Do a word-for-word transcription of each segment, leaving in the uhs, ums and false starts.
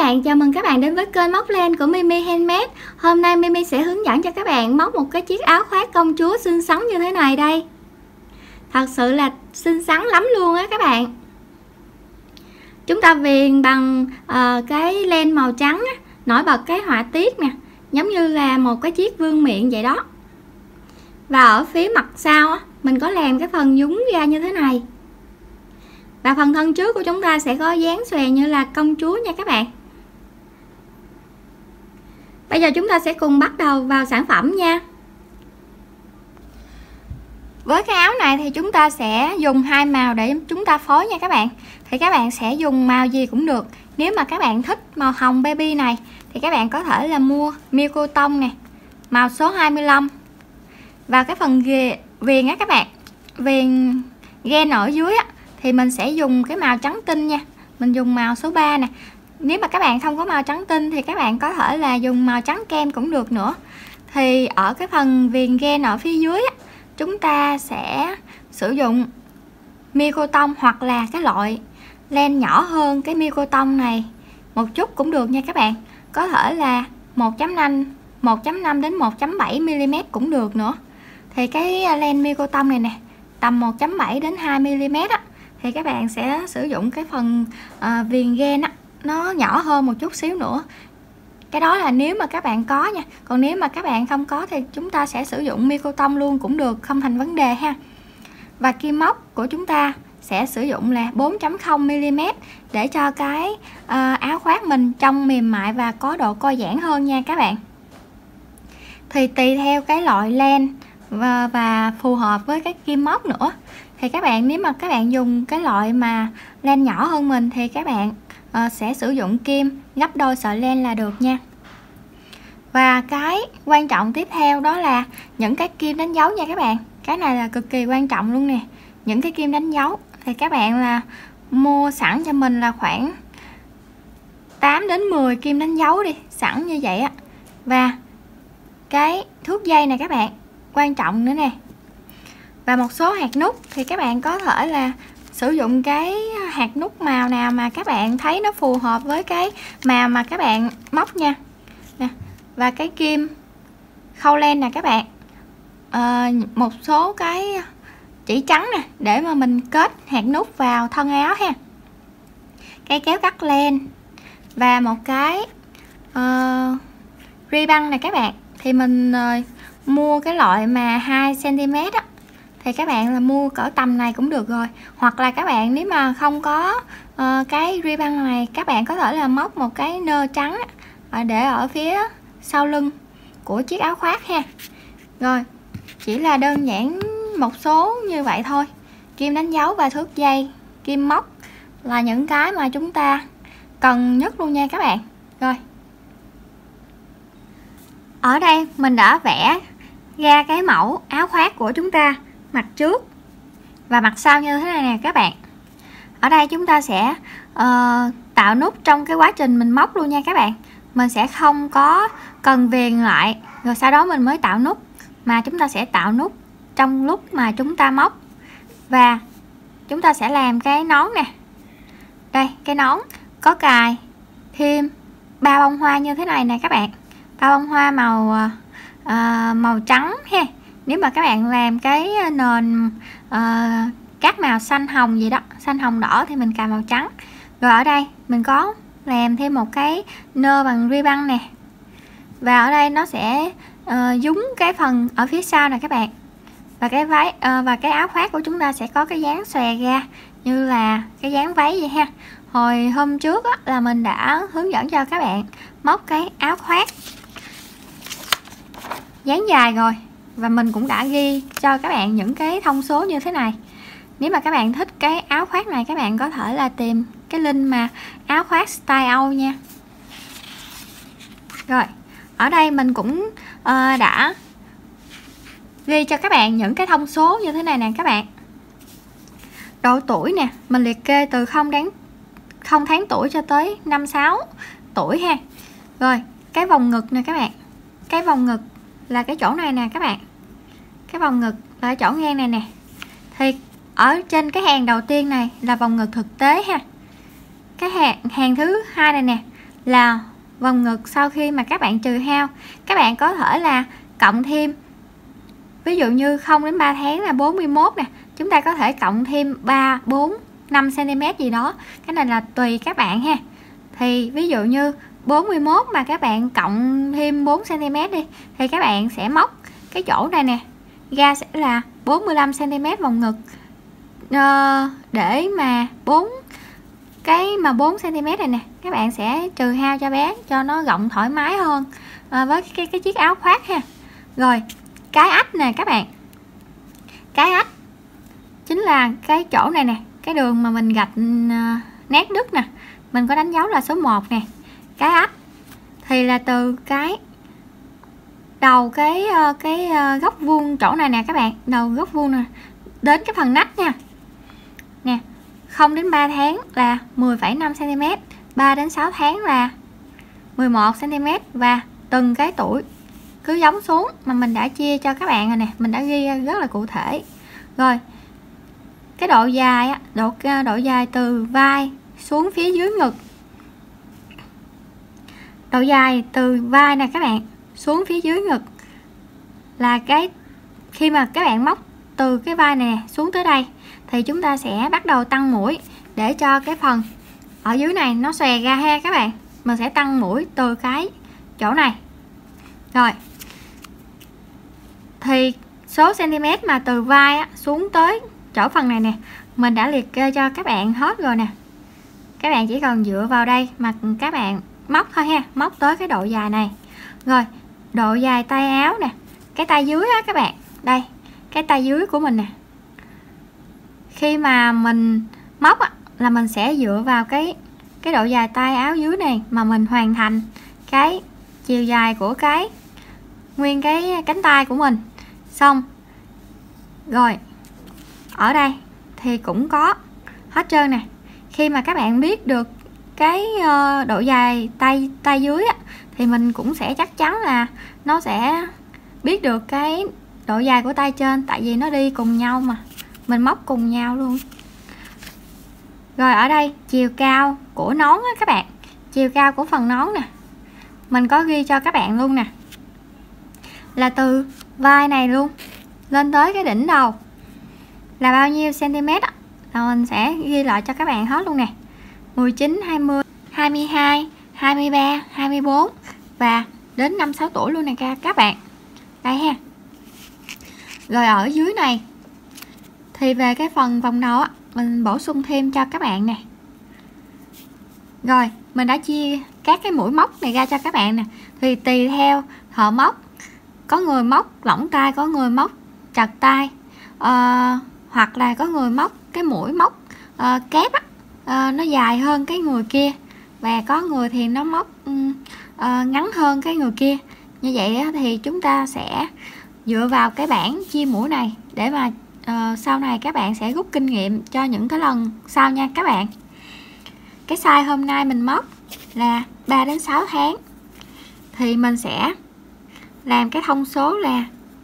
bạn, chào mừng các bạn đến với kênh móc len của Mimi Handmade. Hôm nay Mimi sẽ hướng dẫn cho các bạn móc một cái chiếc áo khoác công chúa xinh xắn như thế này đây. Thật sự là xinh xắn lắm luôn á các bạn. Chúng ta viền bằng uh, cái len màu trắng á, nổi bật cái họa tiết nè, giống như là một cái chiếc vương miện vậy đó. Và ở phía mặt sau á, mình có làm cái phần nhúng ra như thế này. Và phần thân trước của chúng ta sẽ có dáng xòe như là công chúa nha các bạn. Bây giờ chúng ta sẽ cùng bắt đầu vào sản phẩm nha. Với cái áo này thì chúng ta sẽ dùng hai màu để chúng ta phối nha các bạn. Thì các bạn sẽ dùng màu gì cũng được. Nếu mà các bạn thích màu hồng baby này thì các bạn có thể là mua Mico tông nè, màu số hai mươi lăm. Và cái phần viền á các bạn, viền ghen ở dưới á, thì mình sẽ dùng cái màu trắng tinh nha. Mình dùng màu số ba nè. Nếu mà các bạn không có màu trắng tinh thì các bạn có thể là dùng màu trắng kem cũng được nữa. Thì ở cái phần viền ghen ở phía dưới á, chúng ta sẽ sử dụng Mico tông hoặc là cái loại len nhỏ hơn cái Mico tông này một chút cũng được nha các bạn. Có thể là một chấm năm đến một chấm bảy mi li mét cũng được nữa. Thì cái len Mico tông này nè, tầm một chấm bảy đến hai mi li mét á, thì các bạn sẽ sử dụng cái phần uh, viền ghen á, nó nhỏ hơn một chút xíu nữa. Cái đó là nếu mà các bạn có nha. Còn nếu mà các bạn không có thì chúng ta sẽ sử dụng Mico tông luôn cũng được, không thành vấn đề ha. Và kim móc của chúng ta sẽ sử dụng là bốn chấm không mi li mét để cho cái uh, áo khoác mình trông mềm mại và có độ co giãn hơn nha các bạn. Thì tùy theo cái loại len và, và phù hợp với cái kim móc nữa. Thì các bạn, nếu mà các bạn dùng cái loại mà len nhỏ hơn mình thì các bạn uh, sẽ sử dụng kim gấp đôi sợi len là được nha. Và cái quan trọng tiếp theo đó là những cái kim đánh dấu nha các bạn. Cái này là cực kỳ quan trọng luôn nè. Những cái kim đánh dấu thì các bạn là mua sẵn cho mình là khoảng tám đến mười kim đánh dấu đi, sẵn như vậy á. Và cái thước dây này các bạn, quan trọng nữa nè. Và một số hạt nút thì các bạn có thể là sử dụng cái hạt nút màu nào mà các bạn thấy nó phù hợp với cái màu mà các bạn móc nha. Nè. Và cái kim khâu len nè các bạn, à, một số cái chỉ trắng nè để mà mình kết hạt nút vào thân áo ha. Cây kéo cắt len và một cái uh, ri băng này các bạn. Thì mình uh, mua cái loại mà hai xăng ti mét á, thì các bạn là mua cỡ tầm này cũng được rồi. Hoặc là các bạn nếu mà không có uh, cái ri băng này, các bạn có thể là móc một cái nơ trắng uh, để ở phía sau lưng của chiếc áo khoác ha. Rồi, chỉ là đơn giản một số như vậy thôi. Kim đánh dấu và thước dây, kim móc là những cái mà chúng ta cần nhất luôn nha các bạn. Rồi, ở đây mình đã vẽ ra cái mẫu áo khoác của chúng ta, mặt trước và mặt sau như thế này nè các bạn. Ở đây chúng ta sẽ uh, tạo nút trong cái quá trình mình móc luôn nha các bạn. Mình sẽ không có cần viền lại rồi sau đó mình mới tạo nút, mà chúng ta sẽ tạo nút trong lúc mà chúng ta móc. Và chúng ta sẽ làm cái nón nè. Đây, cái nón có cài thêm ba bông hoa như thế này nè các bạn. Ba bông hoa màu uh, màu trắng ha. Nếu mà các bạn làm cái nền uh, các màu xanh hồng gì đó, xanh hồng đỏ thì mình cài màu trắng. Rồi ở đây mình có làm thêm một cái nơ bằng ri băng nè. Và ở đây nó sẽ uh, dúng cái phần ở phía sau nè các bạn. Và cái váy uh, và cái áo khoác của chúng ta sẽ có cái dáng xòe ra như là cái dáng váy vậy ha. Hồi hôm trước á, là mình đã hướng dẫn cho các bạn móc cái áo khoác dáng dài rồi. Và mình cũng đã ghi cho các bạn những cái thông số như thế này. Nếu mà các bạn thích cái áo khoác này, các bạn có thể là tìm cái link mà áo khoác style Âu nha. Rồi, ở đây mình cũng uh, đã ghi cho các bạn những cái thông số như thế này nè các bạn. Độ tuổi nè, mình liệt kê từ không tháng, không tháng tuổi cho tới năm sáu tuổi ha. Rồi, cái vòng ngực nè các bạn. Cái vòng ngực là cái chỗ này nè các bạn. Cái vòng ngực là chỗ ngang này nè. Thì ở trên cái hàng đầu tiên này là vòng ngực thực tế ha. Cái hàng, hàng thứ hai này nè là vòng ngực sau khi mà các bạn trừ hao, các bạn có thể là cộng thêm, ví dụ như không đến ba tháng là bốn mươi mốt nè, chúng ta có thể cộng thêm ba, bốn, năm xăng ti mét gì đó, cái này là tùy các bạn ha. Thì ví dụ như bốn mươi mốt mà các bạn cộng thêm bốn xăng ti mét đi, thì các bạn sẽ móc cái chỗ này nè ra sẽ là bốn mươi lăm xăng ti mét vòng ngực, ờ, để mà bốn cái mà bốn xăng ti mét này nè các bạn sẽ trừ hao cho bé cho nó rộng thoải mái hơn à, với cái, cái chiếc áo khoác ha. Rồi cái ách nè các bạn, cái ách chính là cái chỗ này nè, cái đường mà mình gạch uh, nét đứt nè, mình có đánh dấu là số một nè. Cái ách thì là từ cái đầu cái uh, cái uh, góc vuông chỗ này nè các bạn, đầu góc vuông nè đến cái phần nách nha nè. Không đến ba tháng là mười phẩy năm xăng ti mét, ba đến sáu tháng là mười một xăng ti mét, và từng cái tuổi cứ giống xuống mà mình đã chia cho các bạn rồi nè, mình đã ghi rất là cụ thể. Rồi cái độ dài độ độ dài từ vai xuống phía dưới ngực, độ dài từ vai nè các bạn xuống phía dưới ngực là cái khi mà các bạn móc từ cái vai này xuống tới đây thì chúng ta sẽ bắt đầu tăng mũi để cho cái phần ở dưới này nó xòe ra ha các bạn. Mình sẽ tăng mũi từ cái chỗ này. Rồi thì số cm mà từ vai á, xuống tới chỗ phần này nè mình đã liệt kê cho các bạn hết rồi nè. Các bạn chỉ cần dựa vào đây mà các bạn móc thôi ha, móc tới cái độ dài này. Rồi độ dài tay áo nè, cái tay dưới á các bạn, đây cái tay dưới của mình nè, khi mà mình móc á, là mình sẽ dựa vào cái cái độ dài tay áo dưới này mà mình hoàn thành cái chiều dài của cái nguyên cái cánh tay của mình. Xong rồi ở đây thì cũng có hết trơn nè. Khi mà các bạn biết được cái độ dài tay tay dưới á, thì mình cũng sẽ chắc chắn là nó sẽ biết được cái độ dài của tay trên, tại vì nó đi cùng nhau mà, mình móc cùng nhau luôn. Rồi ở đây chiều cao của nón á các bạn, chiều cao của phần nón nè mình có ghi cho các bạn luôn nè, là từ vai này luôn lên tới cái đỉnh đầu là bao nhiêu cm á, là mình sẽ ghi lại cho các bạn hết luôn nè. Mười chín, hai mươi, hai mươi hai, hai mươi ba, hai mươi bốn và đến năm sáu tuổi luôn nè các bạn. Đây ha. Rồi ở dưới này thì về cái phần vòng đầu á, mình bổ sung thêm cho các bạn nè. Rồi mình đã chia các cái mũi móc này ra cho các bạn nè. Thì tùy theo thợ móc, có người móc lỏng tay, có người móc chặt tay, à, hoặc là có người móc cái mũi móc à, kép á, à, nó dài hơn cái người kia, và có người thì nó móc à, ngắn hơn cái người kia. Như vậy á, thì chúng ta sẽ dựa vào cái bảng chia mũi này để mà uh, sau này các bạn sẽ rút kinh nghiệm cho những cái lần sau nha các bạn. Cái size hôm nay mình móc là ba đến sáu tháng, thì mình sẽ làm cái thông số là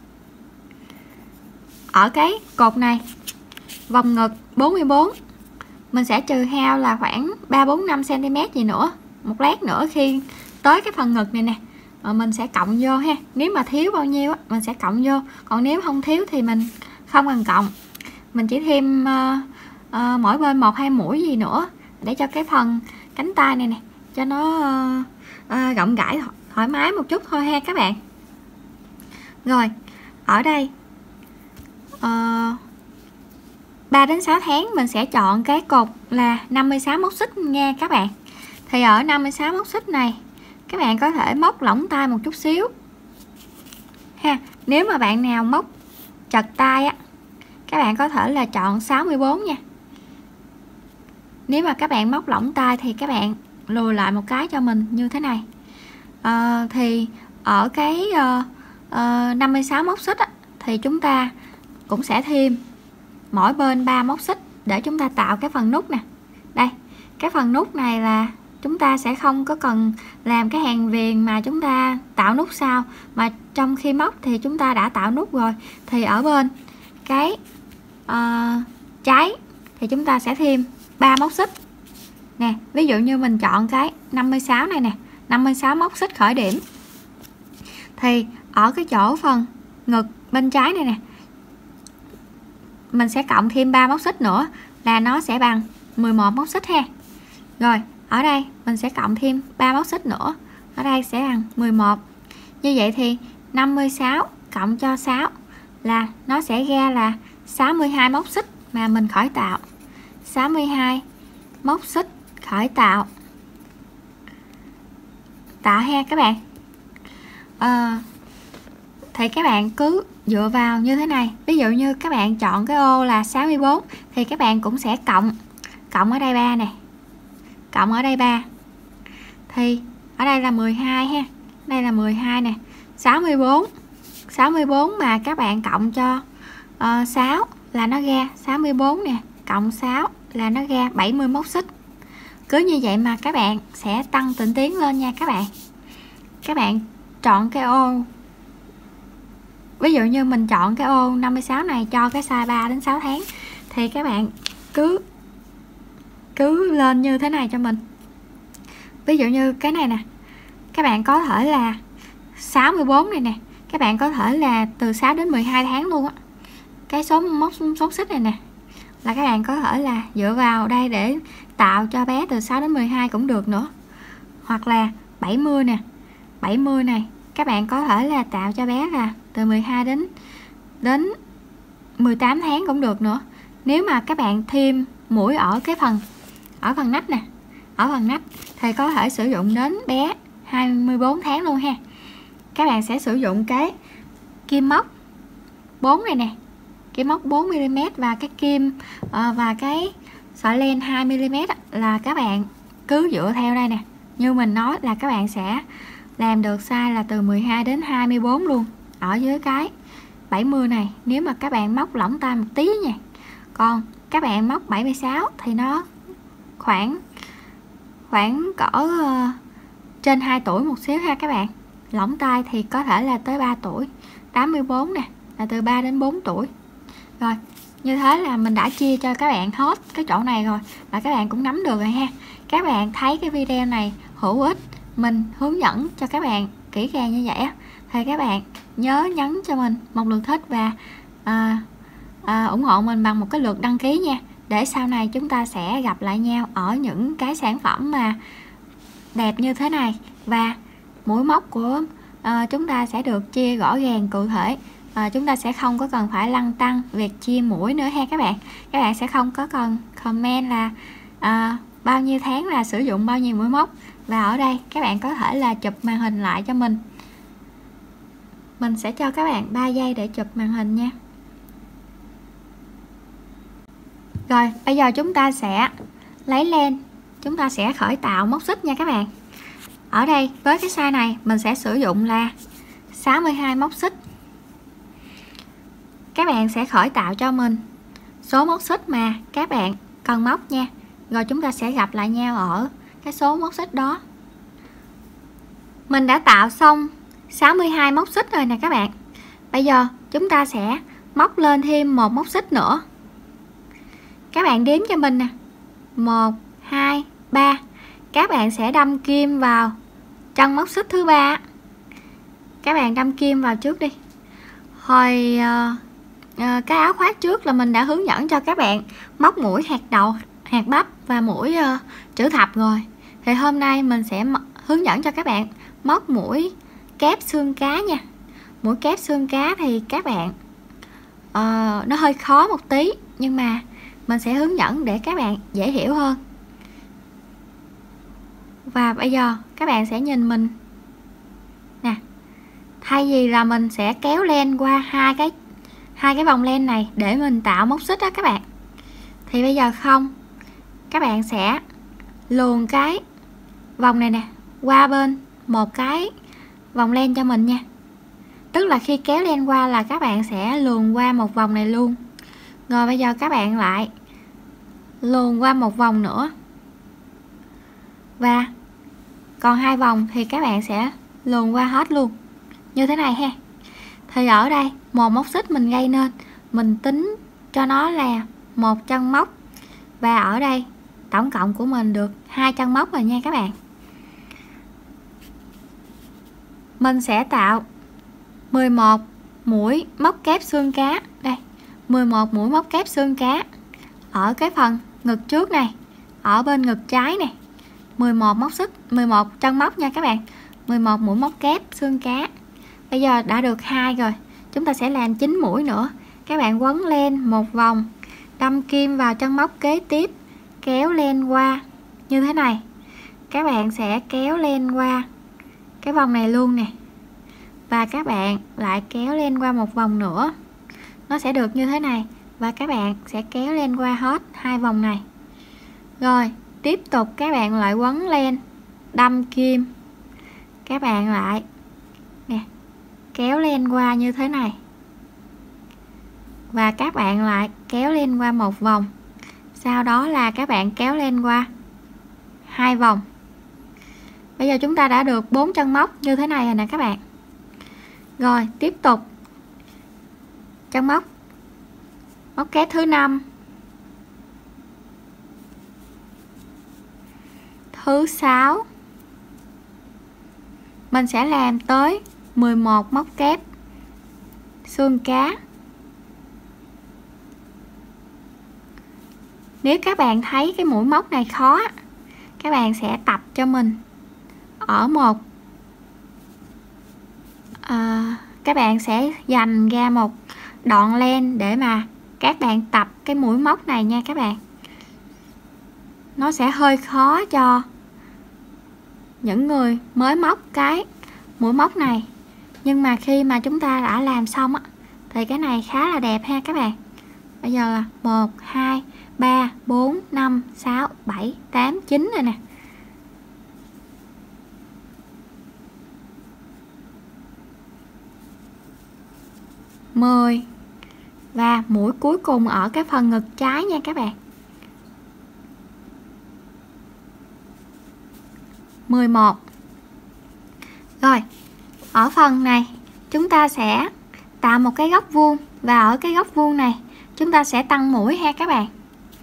ở cái cột này vòng ngực bốn mươi bốn, mình sẽ trừ hao là khoảng ba bốn năm cm gì nữa. Một lát nữa khi tới cái phần ngực này nè mình sẽ cộng vô ha, nếu mà thiếu bao nhiêu á mình sẽ cộng vô, còn nếu không thiếu thì mình không cần cộng, mình chỉ thêm uh, uh, mỗi bên một hai mũi gì nữa để cho cái phần cánh tay này nè cho nó uh, uh, rộng rãi thoải mái một chút thôi ha các bạn. Rồi ở đây uh, ba đến sáu tháng mình sẽ chọn cái cột là năm mươi sáu móc xích nha các bạn. Thì ở năm mươi sáu móc xích này các bạn có thể móc lỏng tay một chút xíu ha. Nếu mà bạn nào móc chật tay á, các bạn có thể là chọn sáu mươi bốn nha. Nếu mà các bạn móc lỏng tay thì các bạn lùi lại một cái cho mình như thế này. à, Thì ở cái uh, uh, năm mươi sáu móc xích á, thì chúng ta cũng sẽ thêm mỗi bên ba móc xích để chúng ta tạo cái phần nút nè. Đây, cái phần nút này là chúng ta sẽ không có cần làm cái hàng viền mà chúng ta tạo nút sau, mà trong khi móc thì chúng ta đã tạo nút rồi. Thì ở bên cái uh, trái thì chúng ta sẽ thêm ba móc xích nè, ví dụ như mình chọn cái năm mươi sáu này nè, năm mươi sáu móc xích khởi điểm, thì ở cái chỗ phần ngực bên trái này nè, mình sẽ cộng thêm ba móc xích nữa là nó sẽ bằng mười một móc xích ha. Rồi ở đây mình sẽ cộng thêm ba móc xích nữa, ở đây sẽ bằng mười một. Như vậy thì năm mươi sáu cộng cho sáu là nó sẽ ra là sáu mươi hai móc xích mà mình khởi tạo. sáu mươi hai móc xích khởi tạo tạo ha các bạn. à, thì các bạn cứ dựa vào như thế này, ví dụ như các bạn chọn cái ô là sáu mươi bốn thì các bạn cũng sẽ cộng cộng ở đây ba nè, cộng ở đây ba, thì ở đây là mười hai ha, đây là mười hai nè, sáu mươi bốn sáu mươi bốn mà các bạn cộng cho uh, sáu là nó ra sáu mươi bốn nè, cộng sáu là nó ra bảy mươi móc xích. Cứ như vậy mà các bạn sẽ tăng tịnh tiến lên nha các bạn. Các bạn chọn cái ô, ví dụ như mình chọn cái ô năm mươi sáu này cho cái size ba đến sáu tháng, thì các bạn cứ cứ lên như thế này cho mình. Ví dụ như cái này nè, các bạn có thể là sáu mươi bốn này nè, các bạn có thể là từ sáu đến mười hai tháng luôn á. Cái số móc số xích này nè là các bạn có thể là dựa vào đây để tạo cho bé từ sáu đến mười hai cũng được nữa. Hoặc là bảy mươi nè, bảy mươi này các bạn có thể là tạo cho bé là từ mười hai đến đến mười tám tháng cũng được nữa. Nếu mà các bạn thêm mũi ở cái phần ở phần nách nè, ở phần nách thì có thể sử dụng đến bé hai mươi bốn tháng luôn ha. Các bạn sẽ sử dụng cái kim móc bốn này nè, kim móc bốn mi li mét và cái kim uh, và cái sợi len hai mi li mét là các bạn cứ dựa theo đây nè. Như mình nói là các bạn sẽ làm được size là từ mười hai đến hai mươi bốn luôn ở dưới cái bảy mươi này, nếu mà các bạn móc lỏng tay một tí nha. Còn các bạn móc bảy mươi sáu thì nó khoảng khoảng cỡ uh, trên hai tuổi một xíu ha các bạn. Lỏng tay thì có thể là tới ba tuổi. Tám mươi bốn nè là từ ba đến bốn tuổi. Rồi như thế là mình đã chia cho các bạn hết cái chỗ này rồi, và các bạn cũng nắm được rồi ha. Các bạn thấy cái video này hữu ích, mình hướng dẫn cho các bạn kỹ càng như vậy á, thì các bạn nhớ nhấn cho mình một lượt thích và à, à, ủng hộ mình bằng một cái lượt đăng ký nha, để sau này chúng ta sẽ gặp lại nhau ở những cái sản phẩm mà đẹp như thế này, và mũi móc của à, chúng ta sẽ được chia rõ ràng cụ thể. À, chúng ta sẽ không có cần phải lăn tăng việc chia mũi nữa ha các bạn. Các bạn sẽ không có cần comment là à, bao nhiêu tháng là sử dụng bao nhiêu mũi móc. Và ở đây các bạn có thể là chụp màn hình lại cho mình. Mình sẽ cho các bạn ba giây để chụp màn hình nha. Rồi bây giờ chúng ta sẽ lấy len, chúng ta sẽ khởi tạo móc xích nha các bạn. Ở đây với cái size này mình sẽ sử dụng là sáu mươi hai móc xích. Các bạn sẽ khởi tạo cho mình số móc xích mà các bạn cần móc nha. Rồi chúng ta sẽ gặp lại nhau ở cái số móc xích đó. Mình đã tạo xong sáu mươi hai móc xích rồi nè các bạn. Bây giờ chúng ta sẽ móc lên thêm một móc xích nữa. Các bạn đếm cho mình nè, một, hai, ba. Các bạn sẽ đâm kim vào chân móc xích thứ ba. Các bạn đâm kim vào trước đi. Hồi uh, uh, cái áo khoác trước là mình đã hướng dẫn cho các bạn móc mũi hạt đậu, hạt bắp và mũi uh, chữ thập rồi. Thì hôm nay mình sẽ hướng dẫn cho các bạn móc mũi kép xương cá nha. Mũi kép xương cá thì các bạn uh, nó hơi khó một tí, nhưng mà mình sẽ hướng dẫn để các bạn dễ hiểu hơn. Và bây giờ các bạn sẽ nhìn mình nè, thay vì là mình sẽ kéo len qua hai cái hai cái vòng len này để mình tạo móc xích đó các bạn, thì bây giờ không, các bạn sẽ luồn cái vòng này nè qua bên một cái vòng len cho mình nha. Tức là khi kéo len qua là các bạn sẽ luồn qua một vòng này luôn. Rồi bây giờ các bạn lại luồn qua một vòng nữa, và còn hai vòng thì các bạn sẽ luồn qua hết luôn như thế này ha. Thì ở đây một móc xích mình gây nên mình tính cho nó là một chân móc, và ở đây tổng cộng của mình được hai chân móc rồi nha các bạn. Mình sẽ tạo mười một mũi móc kép xương cá. Đây, mười một mũi móc kép xương cá ở cái phần ngực trước này, ở bên ngực trái này. mười một móc xích, mười một chân móc nha các bạn. mười một mũi móc kép xương cá. Bây giờ đã được hai rồi, chúng ta sẽ làm chín mũi nữa. Các bạn quấn lên một vòng, đâm kim vào chân móc kế tiếp, kéo lên qua như thế này. Các bạn sẽ kéo lên qua cái vòng này luôn nè, và các bạn lại kéo lên qua một vòng nữa, nó sẽ được như thế này. Và các bạn sẽ kéo lên qua hết hai vòng này. Rồi tiếp tục các bạn lại quấn lên, đâm kim, các bạn lại nè kéo lên qua như thế này, và các bạn lại kéo lên qua một vòng. Sau đó là các bạn kéo lên qua hai vòng. Bây giờ chúng ta đã được bốn chân móc như thế này rồi nè các bạn. Rồi tiếp tục chân móc móc kép thứ năm, thứ sáu. Mình sẽ làm tới mười một móc kép xương cá. Nếu các bạn thấy cái mũi móc này khó, các bạn sẽ tập cho mình ở một à, các bạn sẽ dành ra một đoạn len để mà các bạn tập cái mũi móc này nha các bạn. Nó sẽ hơi khó cho những người mới móc cái mũi móc này, nhưng mà khi mà chúng ta đã làm xong á, thì cái này khá là đẹp ha các bạn. Bây giờ là một, hai, ba, bốn, năm, sáu, bảy, tám, chín rồi nè. mười. Và mũi cuối cùng ở cái phần ngực trái nha các bạn. mười một. Rồi, ở phần này chúng ta sẽ tạo một cái góc vuông, và ở cái góc vuông này chúng ta sẽ tăng mũi ha các bạn.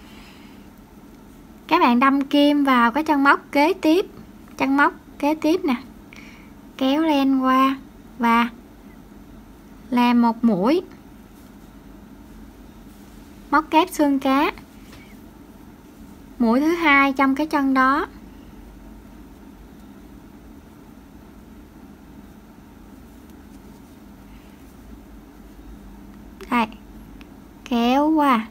Các bạn đâm kim vào cái chân móc kế tiếp, chân móc kế tiếp nè, kéo lên qua và làm một mũi móc kép xương cá, mũi thứ hai trong cái chân đó. Đây, kéo qua,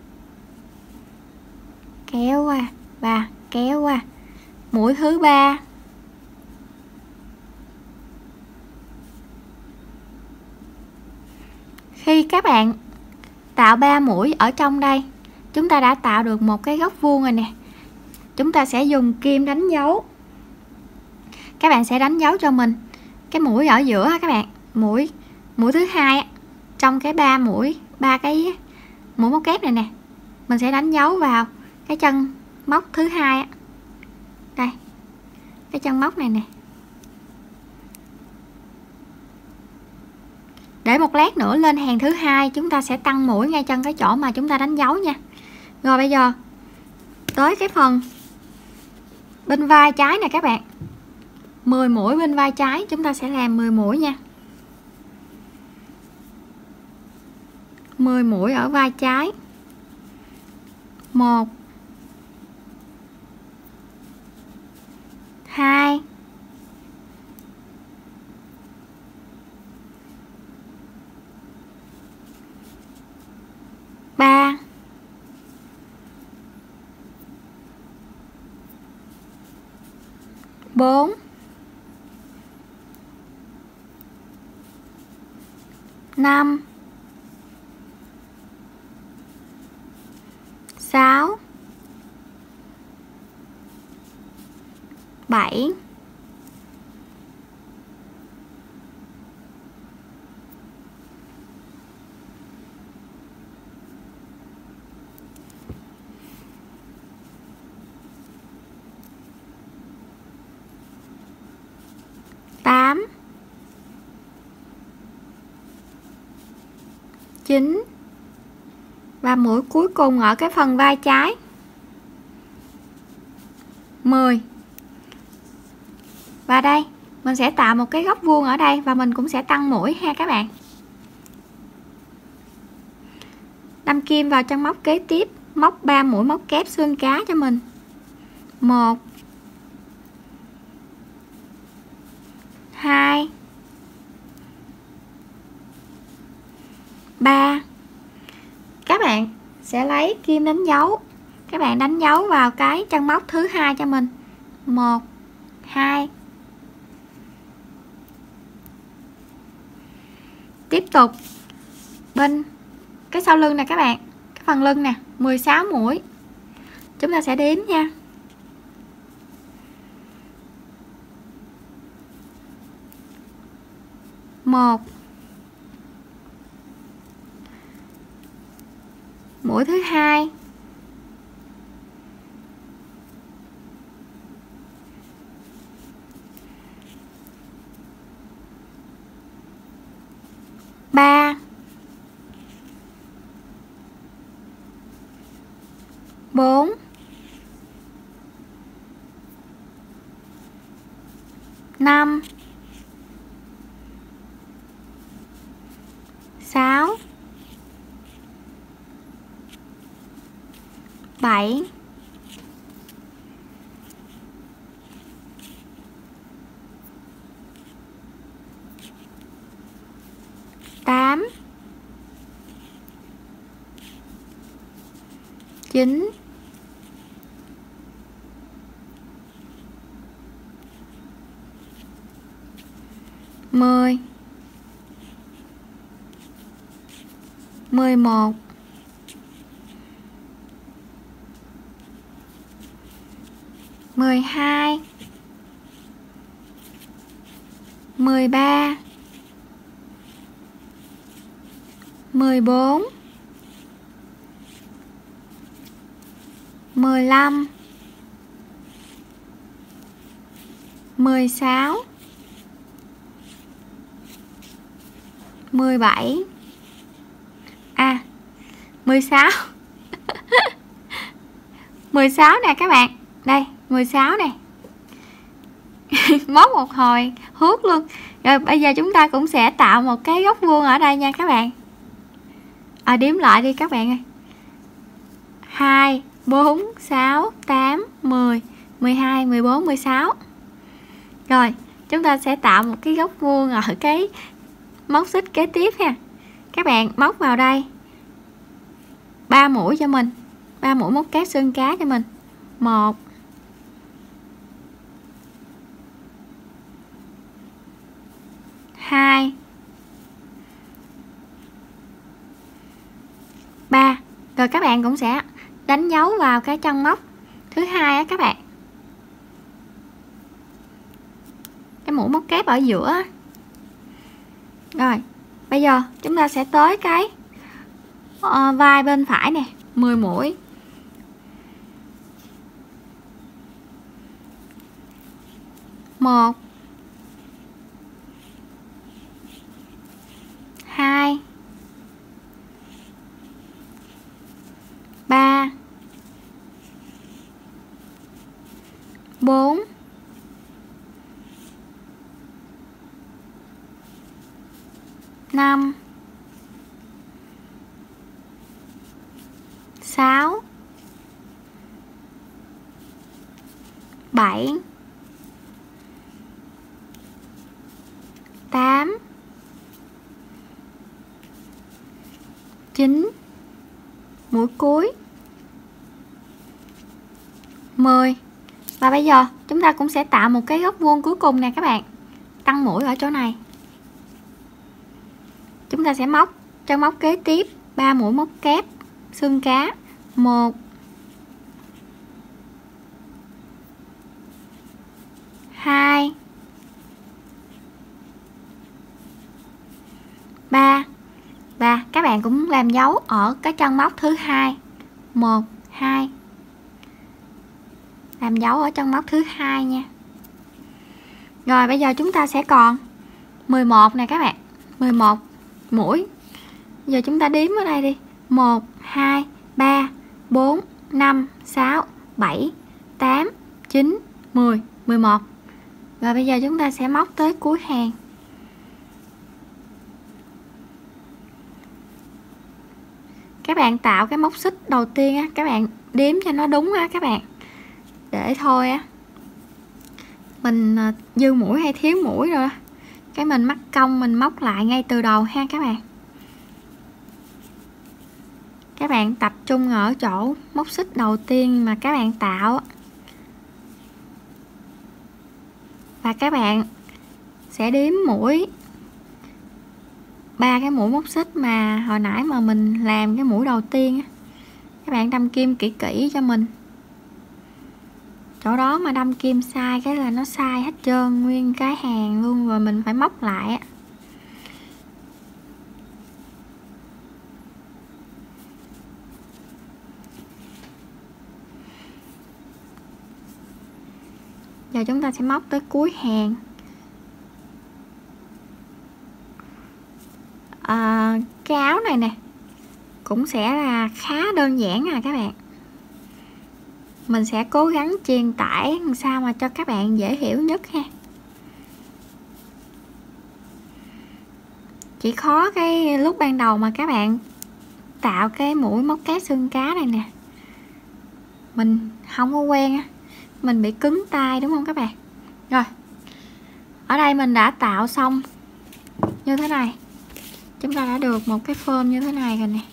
kéo qua và kéo qua. Mũi thứ ba, khi các bạn tạo ba mũi ở trong đây, chúng ta đã tạo được một cái góc vuông rồi nè. Chúng ta sẽ dùng kim đánh dấu. Các bạn sẽ đánh dấu cho mình cái mũi ở giữa các bạn, mũi mũi thứ hai trong cái ba mũi, ba cái mũi móc kép này nè, mình sẽ đánh dấu vào cái chân móc thứ hai. Đây, cái chân móc này nè. Để một lát nữa lên hàng thứ hai chúng ta sẽ tăng mũi ngay chân cái chỗ mà chúng ta đánh dấu nha. Rồi bây giờ tới cái phần bên vai trái nè các bạn. mười mũi bên vai trái, chúng ta sẽ làm mười mũi nha. mười mũi ở vai trái. một, hai, ba, bốn, năm, sáu, bảy, tám, chín. Và mũi cuối cùng ở cái phần vai trái. mười. Và đây mình sẽ tạo một cái góc vuông ở đây và mình cũng sẽ tăng mũi ha các bạn. Đâm kim vào chân móc kế tiếp, móc ba mũi móc kép xương cá cho mình. một, hai, ba. Các bạn sẽ lấy kim đánh dấu. Các bạn đánh dấu vào cái chân móc thứ hai cho mình. một, hai. Tiếp tục bên cái sau lưng nè các bạn, cái phần lưng nè, mười sáu mũi. Chúng ta sẽ đếm nha. một, mũi thứ hai, ba, bốn, năm, sáu, bảy, tám, chín, mười, mười một, mười hai, mười ba, mười bốn, mười lăm, mười sáu, mười bảy. À, mười sáu. mười sáu nè các bạn. Đây, mười sáu nè. Móc một hồi hút luôn. Rồi bây giờ chúng ta cũng sẽ tạo một cái góc vuông ở đây nha các bạn. À, đếm lại đi các bạn ơi. hai, bốn, sáu, tám, mười, mười hai, mười bốn, mười sáu. Rồi, chúng ta sẽ tạo một cái góc vuông ở cái móc xích kế tiếp ha. Các bạn móc vào đây ba mũi cho mình, ba mũi móc kép xương cá cho mình. một, hai, ba. Rồi các bạn cũng sẽ đánh dấu vào cái chân móc thứ hai á các bạn, cái mũi móc kép ở giữa. Rồi bây giờ chúng ta sẽ tới cái uh, vai bên phải nè, mười mũi. một, hai, ba, bốn, năm, sáu, bảy, tám, chín, mũi cuối, mười. Và bây giờ chúng ta cũng sẽ tạo một cái góc vuông cuối cùng nè các bạn. Tăng mũi ở chỗ này. Chúng ta sẽ móc chân móc kế tiếp ba mũi móc kép xương cá. một, hai, ba. Và các bạn cũng làm dấu ở cái chân móc thứ hai. một, hai. Làm dấu ở chân móc thứ hai nha. Rồi bây giờ chúng ta sẽ còn mười một nè các bạn. mười một mũi. Giờ chúng ta đếm ở đây đi. một, hai, ba, bốn, năm, sáu, bảy, tám, chín, mười, mười một. Rồi bây giờ chúng ta sẽ móc tới cuối hàng. Các bạn tạo cái móc xích đầu tiên á, các bạn đếm cho nó đúng á các bạn. Để thôi á mình dư mũi hay thiếu mũi rồi cái mình mắc công mình móc lại ngay từ đầu ha các bạn. Các bạn tập trung ở chỗ móc xích đầu tiên mà các bạn tạo và các bạn sẽ đếm mũi ba cái mũi móc xích mà hồi nãy mà mình làm cái mũi đầu tiên. Các bạn đâm kim kỹ kỹ cho mình, chỗ đó mà đâm kim sai cái là nó sai hết trơn nguyên cái hàng luôn, rồi mình phải móc lại. Giờ chúng ta sẽ móc tới cuối hàng. À, cái áo này nè cũng sẽ là khá đơn giản à các bạn. Mình sẽ cố gắng truyền tải làm sao mà cho các bạn dễ hiểu nhất ha. Chỉ khó cái lúc ban đầu mà các bạn tạo cái mũi móc kép xương cá này nè, mình không có quen á, mình bị cứng tay đúng không các bạn. Rồi ở đây mình đã tạo xong như thế này, chúng ta đã được một cái form như thế này rồi nè,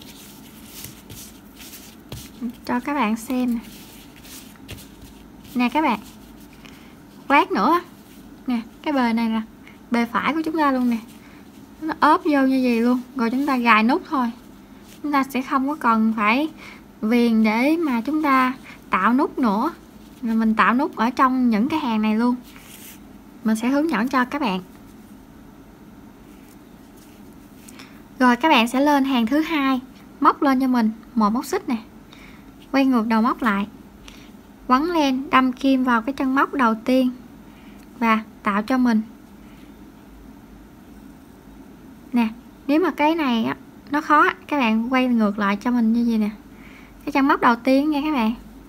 cho các bạn xem nè. Nè các bạn, lát nữa nè, cái bề này là bề phải của chúng ta luôn nè, nó ốp vô như vậy luôn, rồi chúng ta gài nút thôi. Chúng ta sẽ không có cần phải viền để mà chúng ta tạo nút nữa, rồi mình tạo nút ở trong những cái hàng này luôn. Mình sẽ hướng dẫn cho các bạn. Rồi các bạn sẽ lên hàng thứ hai, móc lên cho mình một móc xích nè, quay ngược đầu móc lại, quấn len, đâm kim vào cái chân móc đầu tiên và tạo cho mình nè. Nếu mà cái này á, nó khó, các bạn quay ngược lại cho mình như vậy nè, cái chân móc đầu tiên nha các bạn.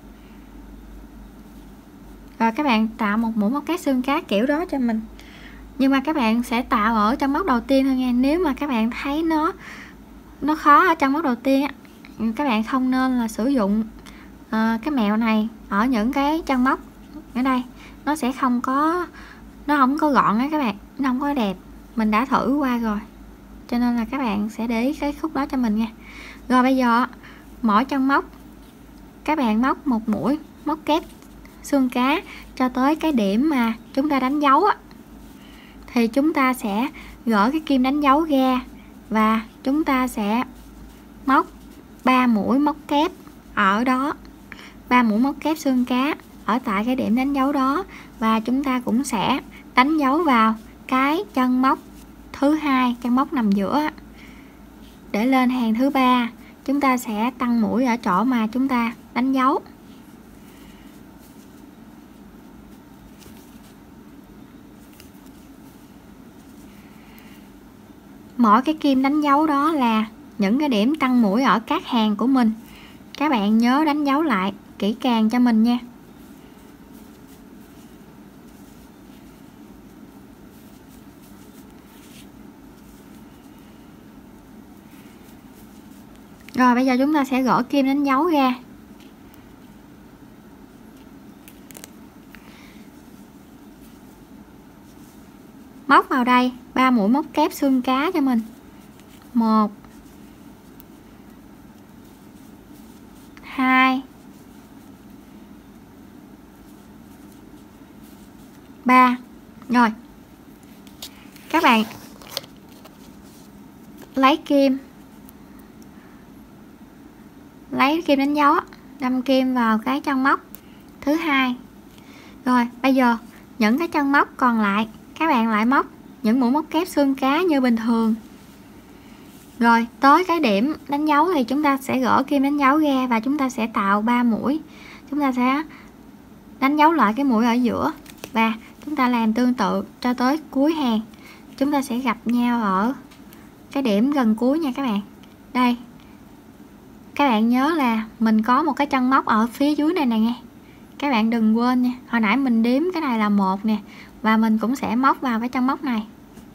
Rồi các bạn tạo một mũi móc kép xương cá kiểu đó cho mình, nhưng mà các bạn sẽ tạo ở chân móc đầu tiên thôi nha. Nếu mà các bạn thấy nó nó khó ở chân móc đầu tiên á, các bạn không nên là sử dụng uh, cái mẹo này ở những cái chân móc ở đây, nó sẽ không có nó không có gọn á các bạn, nó không có đẹp. Mình đã thử qua rồi cho nên là các bạn sẽ để ý cái khúc đó cho mình nha. Rồi bây giờ mỗi chân móc các bạn móc một mũi móc kép xương cá cho tới cái điểm mà chúng ta đánh dấu á, thì chúng ta sẽ gỡ cái kim đánh dấu ra và chúng ta sẽ móc ba mũi móc kép ở đó, ba mũi móc kép xương cá ở tại cái điểm đánh dấu đó, và chúng ta cũng sẽ đánh dấu vào cái chân móc thứ hai, chân móc nằm giữa. Để lên hàng thứ ba chúng ta sẽ tăng mũi ở chỗ mà chúng ta đánh dấu. Mỗi cái kim đánh dấu đó là những cái điểm tăng mũi ở các hàng của mình. Các bạn nhớ đánh dấu lại kỹ càng cho mình nha. Rồi bây giờ chúng ta sẽ gỡ kim đánh dấu ra. Móc vào đây ba mũi móc kép xương cá cho mình. một hai ba. Rồi. Các bạn lấy kim lấy kim đánh dấu, đâm kim vào cái chân móc thứ hai. Rồi bây giờ những cái chân móc còn lại các bạn lại móc những mũi móc kép xương cá như bình thường. Rồi tới cái điểm đánh dấu thì chúng ta sẽ gỡ kim đánh dấu ra và chúng ta sẽ tạo ba mũi. Chúng ta sẽ đánh dấu lại cái mũi ở giữa và chúng ta làm tương tự cho tới cuối hàng. Chúng ta sẽ gặp nhau ở cái điểm gần cuối nha các bạn. Đây, các bạn nhớ là mình có một cái chân móc ở phía dưới này nè nghe. các bạn đừng quên nha, hồi nãy mình đếm cái này là một nè, và mình cũng sẽ móc vào cái chân móc này.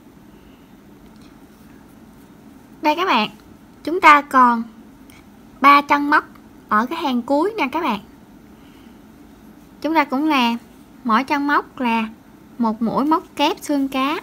Đây các bạn, chúng ta còn ba chân móc ở cái hàng cuối nha các bạn. Chúng ta cũng làm mỗi chân móc là một mũi móc kép xương cá.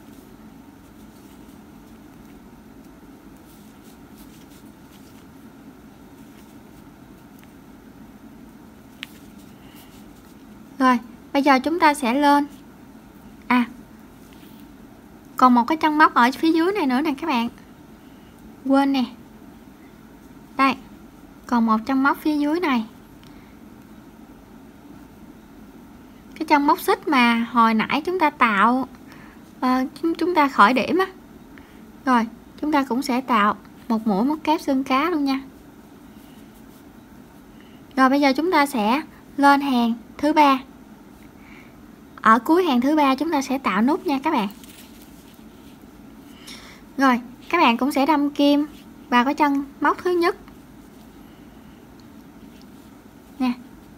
Rồi, bây giờ chúng ta sẽ lên. À, còn một cái chân móc ở phía dưới này nữa nè các bạn. Quên nè. Đây, còn một chân móc phía dưới này. Cái chân móc xích mà hồi nãy chúng ta tạo uh, chúng ta khởi điểm á. Rồi, chúng ta cũng sẽ tạo một mũi móc kép xương cá luôn nha. Rồi bây giờ chúng ta sẽ lên hàng thứ ba. Ở cuối hàng thứ ba chúng ta sẽ tạo nút nha các bạn. Rồi, các bạn cũng sẽ đâm kim vào cái chân móc thứ nhất. Nè.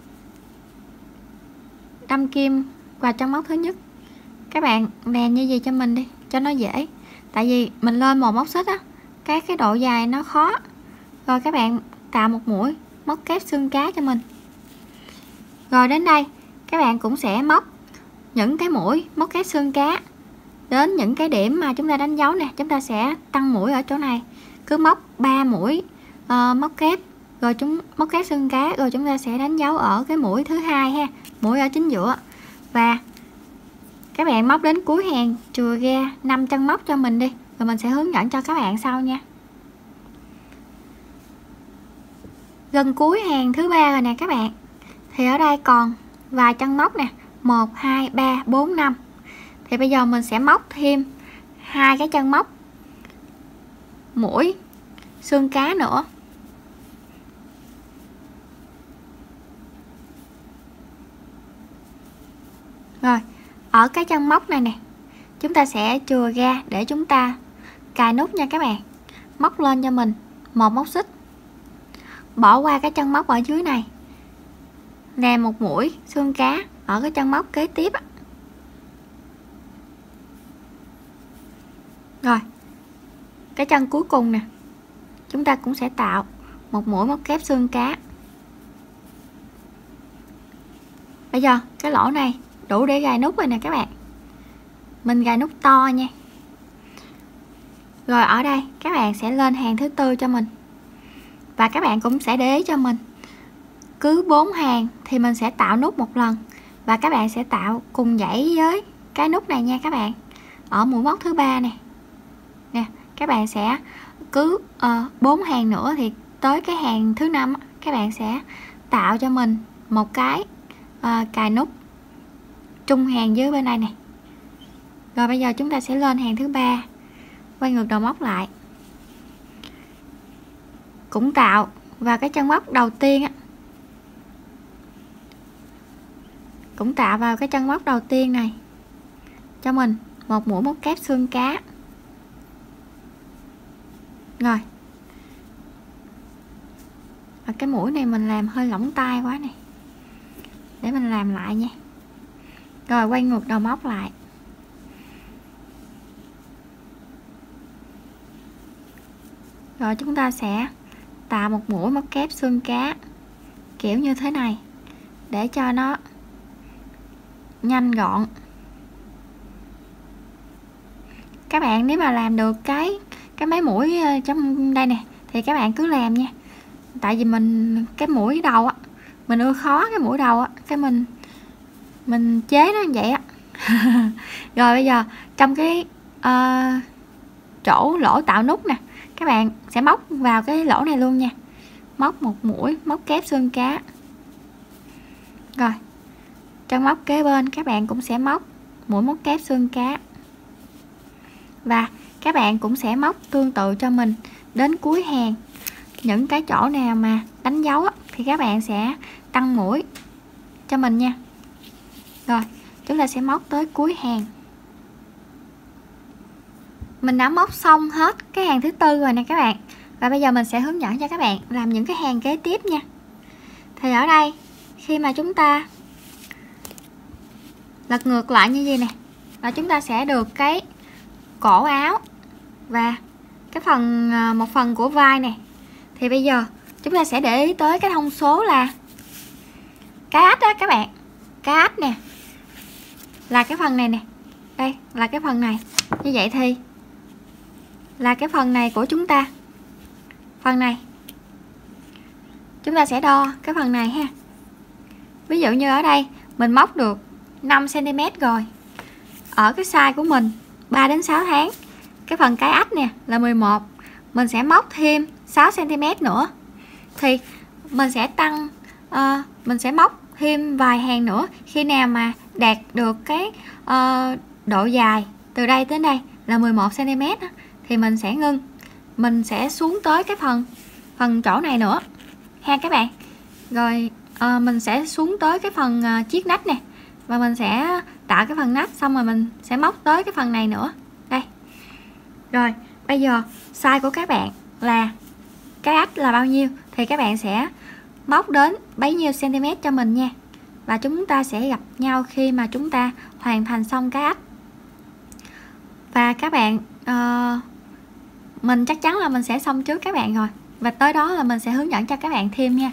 Đâm kim vào chân móc thứ nhất. Các bạn làm như gì cho mình đi, cho nó dễ. Tại vì mình lên một móc xích á, cái cái độ dài nó khó. Rồi các bạn tạo một mũi móc kép xương cá cho mình. Rồi đến đây các bạn cũng sẽ móc những cái mũi móc kép xương cá đến những cái điểm mà chúng ta đánh dấu nè. Chúng ta sẽ tăng mũi ở chỗ này, cứ móc ba mũi uh, móc kép, rồi chúng móc kép xương cá, rồi chúng ta sẽ đánh dấu ở cái mũi thứ hai ha, mũi ở chính giữa. Và các bạn móc đến cuối hàng chừa ra năm chân móc cho mình đi, rồi mình sẽ hướng dẫn cho các bạn sau nha. Gần cuối hàng thứ ba rồi nè các bạn, thì ở đây còn vài chân móc nè, một hai ba bốn năm. Thì bây giờ mình sẽ móc thêm hai cái chân móc mũi xương cá nữa. Rồi, ở cái chân móc này nè, chúng ta sẽ chừa ra để chúng ta cài nút nha các bạn. Móc lên cho mình một móc xích, bỏ qua cái chân móc ở dưới này, làm một mũi xương cá ở cái chân móc kế tiếp. Rồi, cái chân cuối cùng nè, chúng ta cũng sẽ tạo một mũi móc kép xương cá. Bây giờ cái lỗ này đủ để gài nút rồi nè các bạn. Mình gài nút to nha. Rồi ở đây các bạn sẽ lên hàng thứ tư cho mình. Và các bạn cũng sẽ để ý cho mình, cứ bốn hàng thì mình sẽ tạo nút một lần. Và các bạn sẽ tạo cùng dãy với cái nút này nha các bạn. Ở mũi móc thứ ba nè. Nè, các bạn sẽ cứ bốn uh, hàng nữa thì tới cái hàng thứ năm các bạn sẽ tạo cho mình một cái uh, cài nút trung hàng dưới bên này nè. Rồi bây giờ chúng ta sẽ lên hàng thứ ba, quay ngược đầu móc lại, cũng tạo vào cái chân móc đầu tiên á, cũng tạo vào cái chân móc đầu tiên này cho mình một mũi móc kép xương cá. Rồi, ở cái mũi này mình làm hơi lỏng tay quá này, để mình làm lại nha. Rồi quay ngược đầu móc lại, rồi chúng ta sẽ tạo một mũi móc kép xương cá kiểu như thế này để cho nó nhanh gọn. Các bạn nếu mà làm được cái cái mấy mũi trong đây nè thì các bạn cứ làm nha. Tại vì mình cái mũi đầu á, mình ưa khó cái mũi đầu á, cái mình mình chế nó như vậy á. Rồi bây giờ trong cái uh, chỗ lỗ tạo nút nè, các bạn sẽ móc vào cái lỗ này luôn nha. Móc một mũi móc kép xương cá. Rồi chân móc kế bên các bạn cũng sẽ móc mũi móc kép xương cá. Và các bạn cũng sẽ móc tương tự cho mình đến cuối hàng. Những cái chỗ nào mà đánh dấu á, thì các bạn sẽ tăng mũi cho mình nha. Rồi chúng ta sẽ móc tới cuối hàng. Mình đã móc xong hết cái hàng thứ tư rồi nè các bạn. Và bây giờ mình sẽ hướng dẫn cho các bạn làm những cái hàng kế tiếp nha. Thì ở đây khi mà chúng ta lật ngược lại như vậy nè, là chúng ta sẽ được cái cổ áo và cái phần một phần của vai nè. Thì bây giờ chúng ta sẽ để ý tới cái thông số là cái ách đó các bạn. Cái ách nè là cái phần này nè, đây là cái phần này. Như vậy thì là cái phần này của chúng ta, phần này chúng ta sẽ đo cái phần này ha. Ví dụ như ở đây mình móc được năm xăng ti mét rồi, ở cái size của mình ba đến sáu tháng, cái phần cái ách nè là mười một, mình sẽ móc thêm sáu xăng ti mét nữa, thì mình sẽ tăng uh, mình sẽ móc thêm vài hàng nữa. Khi nào mà đạt được cái uh, độ dài từ đây tới đây là mười một xăng ti mét thì mình sẽ ngưng, mình sẽ xuống tới cái phần phần chỗ này nữa ha các bạn. Rồi uh, mình sẽ xuống tới cái phần uh, chiếc nách nè, và mình sẽ tạo cái phần nách, xong rồi mình sẽ móc tới cái phần này nữa đây. Rồi bây giờ size của các bạn là cái ách là bao nhiêu thì các bạn sẽ móc đến bấy nhiêu cm cho mình nha, và chúng ta sẽ gặp nhau khi mà chúng ta hoàn thành xong cái ách. Và các bạn uh, mình chắc chắn là mình sẽ xong trước các bạn rồi, và tới đó là mình sẽ hướng dẫn cho các bạn thêm nha.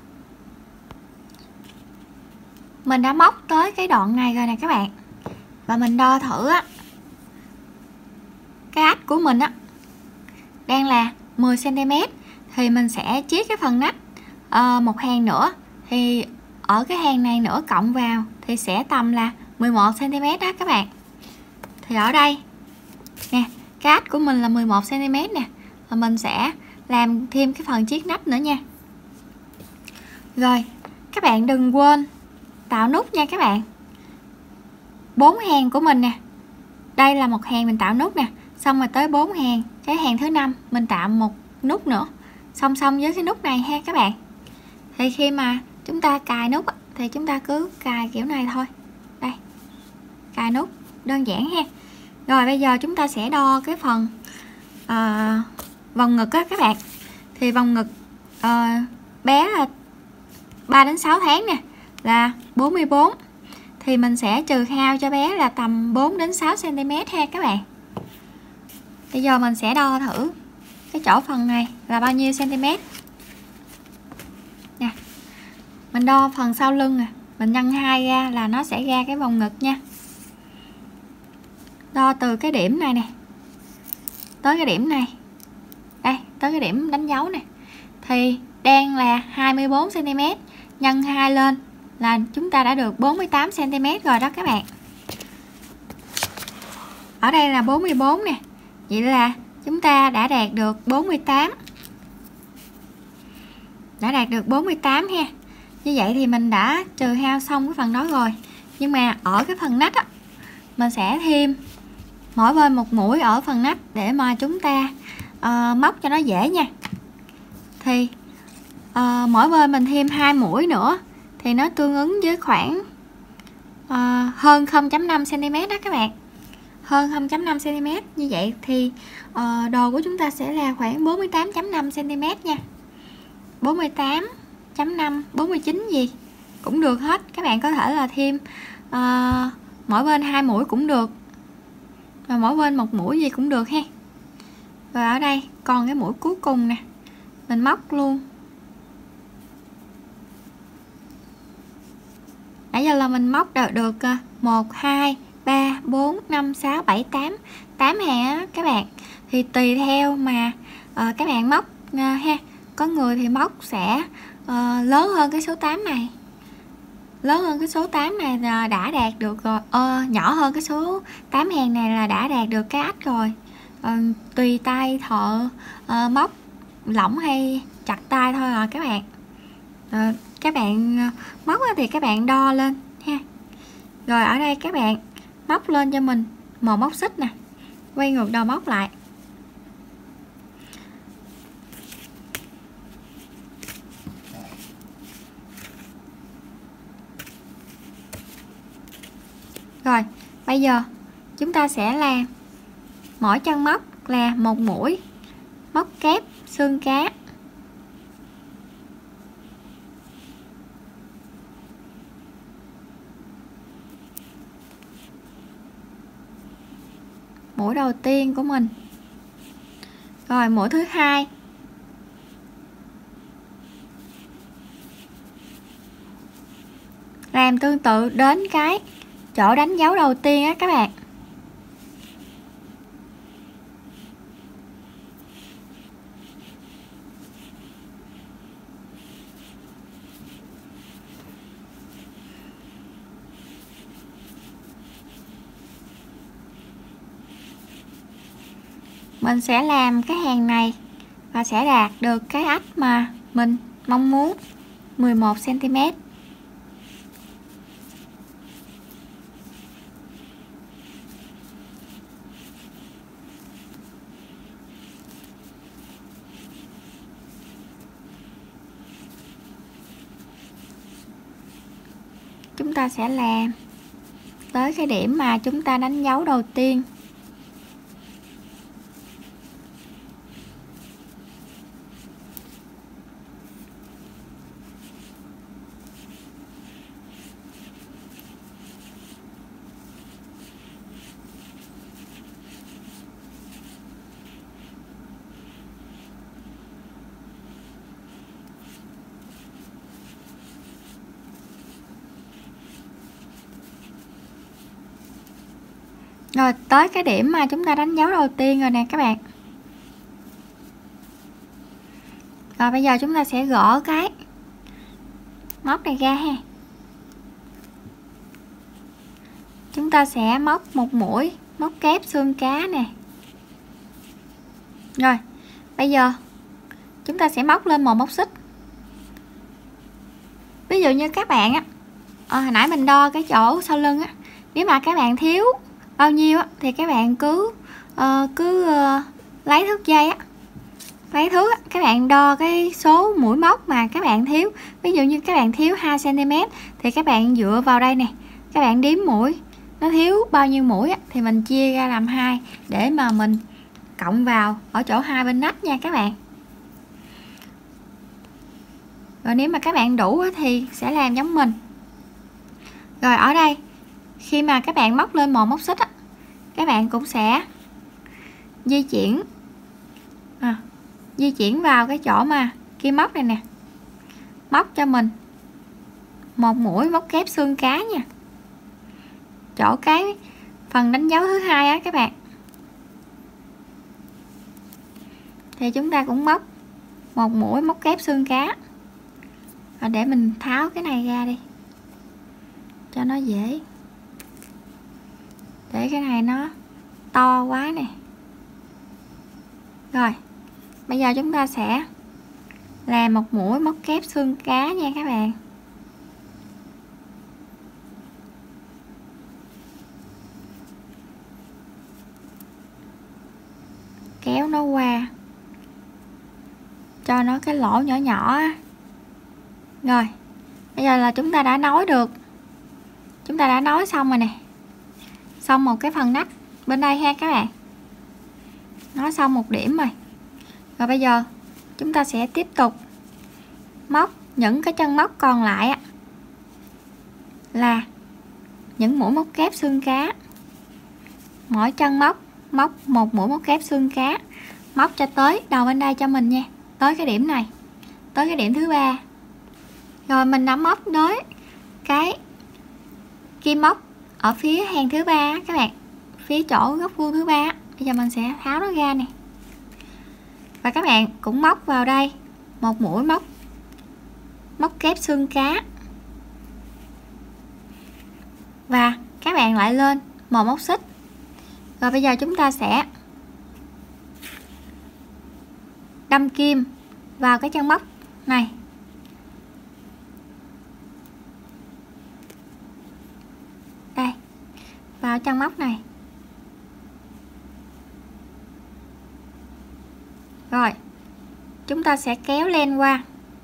Mình đã móc tới cái đoạn này rồi nè các bạn, và mình đo thử á, cái ách của mình á đang là mười xăng ti mét thì mình sẽ chiết cái phần nách uh, một hàng nữa, thì ở cái hàng này nữa cộng vào thì sẽ tầm là mười một xăng ti mét đó các bạn. Thì ở đây nè, cái ách của mình là mười một xăng ti mét nè, và mình sẽ làm thêm cái phần chiết nách nữa nha. Rồi các bạn đừng quên tạo nút nha các bạn. Bốn hàng của mình nè, đây là một hàng mình tạo nút nè, xong rồi tới bốn hàng, cái hàng thứ năm mình tạo một nút nữa song song với cái nút này ha các bạn. Thì khi mà chúng ta cài nút thì chúng ta cứ cài kiểu này thôi, đây, cài nút đơn giản ha. Rồi bây giờ chúng ta sẽ đo cái phần uh, vòng ngực á các bạn. Thì vòng ngực uh, bé là ba đến sáu tháng nè là bốn mươi bốn, thì mình sẽ trừ hao cho bé là tầm bốn đến sáu xăng ti mét ha các bạn. Bây giờ mình sẽ đo thử cái chỗ phần này là bao nhiêu cm nè. Mình đo phần sau lưng, à mình nhân hai ra là nó sẽ ra cái vòng ngực nha. Đo từ cái điểm này nè tới cái điểm này, đây tới cái điểm đánh dấu nè, thì đang là hai mươi bốn xăng ti mét, nhân hai lên là chúng ta đã được bốn mươi tám xăng ti mét rồi đó các bạn. Ở đây là bốn mươi bốn nè, vậy là chúng ta đã đạt được bốn mươi tám, đã đạt được bốn mươi tám ha. Như vậy thì mình đã trừ hao xong cái phần đó rồi, nhưng mà ở cái phần nách á, mình sẽ thêm mỗi bên một mũi ở phần nách để mà chúng ta uh, móc cho nó dễ nha. Thì uh, mỗi bên mình thêm hai mũi nữa thì nó tương ứng với khoảng uh, hơn không phẩy năm xăng ti mét đó các bạn, hơn không phẩy năm xăng ti mét. Như vậy thì uh, đồ của chúng ta sẽ là khoảng bốn mươi tám phẩy năm xăng ti mét nha, bốn mươi tám phẩy năm, bốn mươi chín gì cũng được hết. Các bạn có thể là thêm uh, mỗi bên hai mũi cũng được, và mỗi bên một mũi gì cũng được ha. Rồi ở đây còn cái mũi cuối cùng nè, mình móc luôn. Nãy giờ là mình móc được được một, hai, ba, bốn, năm, sáu, bảy, tám, tám hàng á các bạn. Thì tùy theo mà uh, các bạn móc uh, ha. Có người thì móc sẽ uh, lớn hơn cái số tám này, lớn hơn cái số tám này là đã đạt được rồi, ờ, nhỏ hơn cái số tám hàng này là đã đạt được cái ách rồi. Ờ, tùy tay thợ uh, móc lỏng hay chặt tay thôi rồi các bạn. Ờ, các bạn móc thì các bạn đo lên ha. Rồi ở đây các bạn móc lên cho mình một móc xích nè, quay ngược đầu móc lại. Rồi bây giờ chúng ta sẽ làm mỗi chân móc là một mũi móc kép xương cá. đầu tiên của mình. Rồi mũi thứ hai. Làm tương tự đến cái chỗ đánh dấu đầu tiên á các bạn. Mình sẽ làm cái hàng này và sẽ đạt được cái ách mà mình mong muốn, mười một xăng ti mét. Chúng ta sẽ làm tới cái điểm mà chúng ta đánh dấu đầu tiên. Rồi tới cái điểm mà chúng ta đánh dấu đầu tiên rồi nè các bạn. Rồi bây giờ chúng ta sẽ gỡ cái móc này ra ha. Chúng ta sẽ móc một mũi móc kép xương cá nè. Rồi bây giờ chúng ta sẽ móc lên một móc xích. Ví dụ như các bạn á, à, hồi nãy mình đo cái chỗ sau lưng á, nếu mà các bạn thiếu bao nhiêu á, thì các bạn cứ uh, cứ uh, lấy thước dây á, lấy thước á, các bạn đo cái số mũi móc mà các bạn thiếu. Ví dụ như các bạn thiếu hai xăng ti mét thì các bạn dựa vào đây nè, các bạn đếm mũi nó thiếu bao nhiêu mũi á, thì mình chia ra làm hai để mà mình cộng vào ở chỗ hai bên nách nha các bạn. Rồi nếu mà các bạn đủ á, thì sẽ làm giống mình. Rồi ở đây khi mà các bạn móc lên một móc xích á, các bạn cũng sẽ di chuyển à, di chuyển vào cái chỗ mà kim móc này nè, móc cho mình một mũi móc kép xương cá nha, chỗ cái phần đánh dấu thứ hai á các bạn. Thì chúng ta cũng móc một mũi móc kép xương cá. Và để mình tháo cái này ra đi cho nó dễ, để cái này nó to quá nè. Rồi bây giờ chúng ta sẽ làm một mũi móc kép xương cá nha các bạn. Kéo nó qua cho nó cái lỗ nhỏ nhỏ. Rồi bây giờ là chúng ta đã nối được, chúng ta đã nối xong rồi nè, xong một cái phần nách bên đây ha các bạn, nối xong một điểm rồi. Rồi bây giờ chúng ta sẽ tiếp tục móc những cái chân móc còn lại á, là những mũi móc kép xương cá. Mỗi chân móc móc một mũi móc kép xương cá, móc cho tới đầu bên đây cho mình nha, tới cái điểm này, tới cái điểm thứ ba. Rồi mình đã móc tới cái kim móc ở phía hàng thứ ba các bạn, phía chỗ góc vuông thứ ba. Bây giờ mình sẽ tháo nó ra nè, và các bạn cũng móc vào đây một mũi móc móc kép xương cá, và các bạn lại lên một móc xích. Rồi bây giờ chúng ta sẽ đâm kim vào cái chân móc này, đây, vào chân móc này. Rồi chúng ta sẽ kéo len qua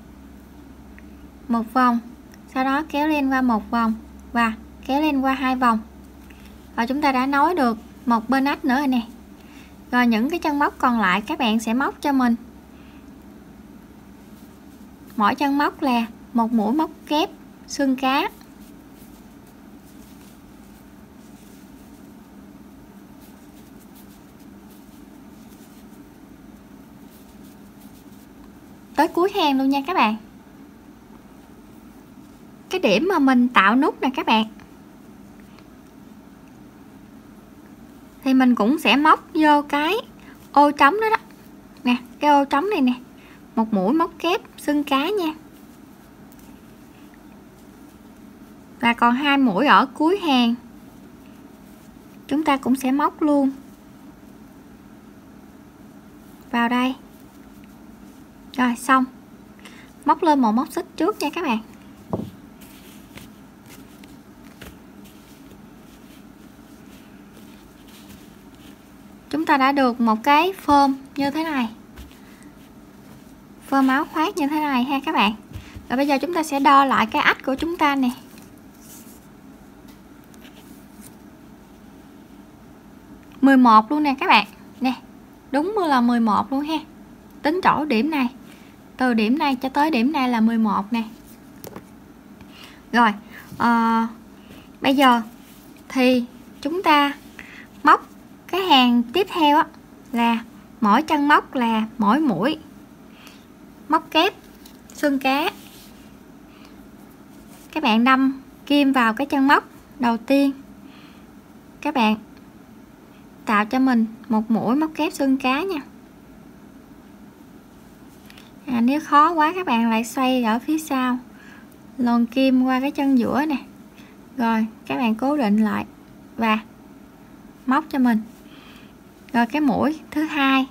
một vòng, sau đó kéo len qua một vòng và kéo len qua hai vòng, và chúng ta đã nối được một bên ách nữa rồi nè. Rồi những cái chân móc còn lại các bạn sẽ móc cho mình, mỗi chân móc là một mũi móc kép xương cá. tới cuối hàng luôn nha các bạn. Cái điểm mà mình tạo nút nè các bạn, thì mình cũng sẽ móc vô cái ô trống đó đó nè, cái ô trống này nè, một mũi móc kép xưng cá nha. Và còn hai mũi ở cuối hàng chúng ta cũng sẽ móc luôn vào đây. Rồi xong, móc lên một móc xích trước nha các bạn. Chúng ta đã được một cái phơm như thế này, phơm áo khoác như thế này ha các bạn. Rồi bây giờ chúng ta sẽ đo lại cái ách của chúng ta nè. mười một luôn nè các bạn. Nè, đúng là mười một luôn ha. Tính chỗ điểm này, từ điểm này cho tới điểm này là mười một nè. Rồi, à, bây giờ thì chúng ta móc cái hàng tiếp theo á, là mỗi chân móc là mỗi mũi móc kép xương cá. Các bạn đâm kim vào cái chân móc đầu tiên, các bạn tạo cho mình một mũi móc kép xương cá nha. À, nếu khó quá các bạn lại xoay ở phía sau, luồn kim qua cái chân giữa nè, rồi các bạn cố định lại và móc cho mình. Rồi cái mũi thứ hai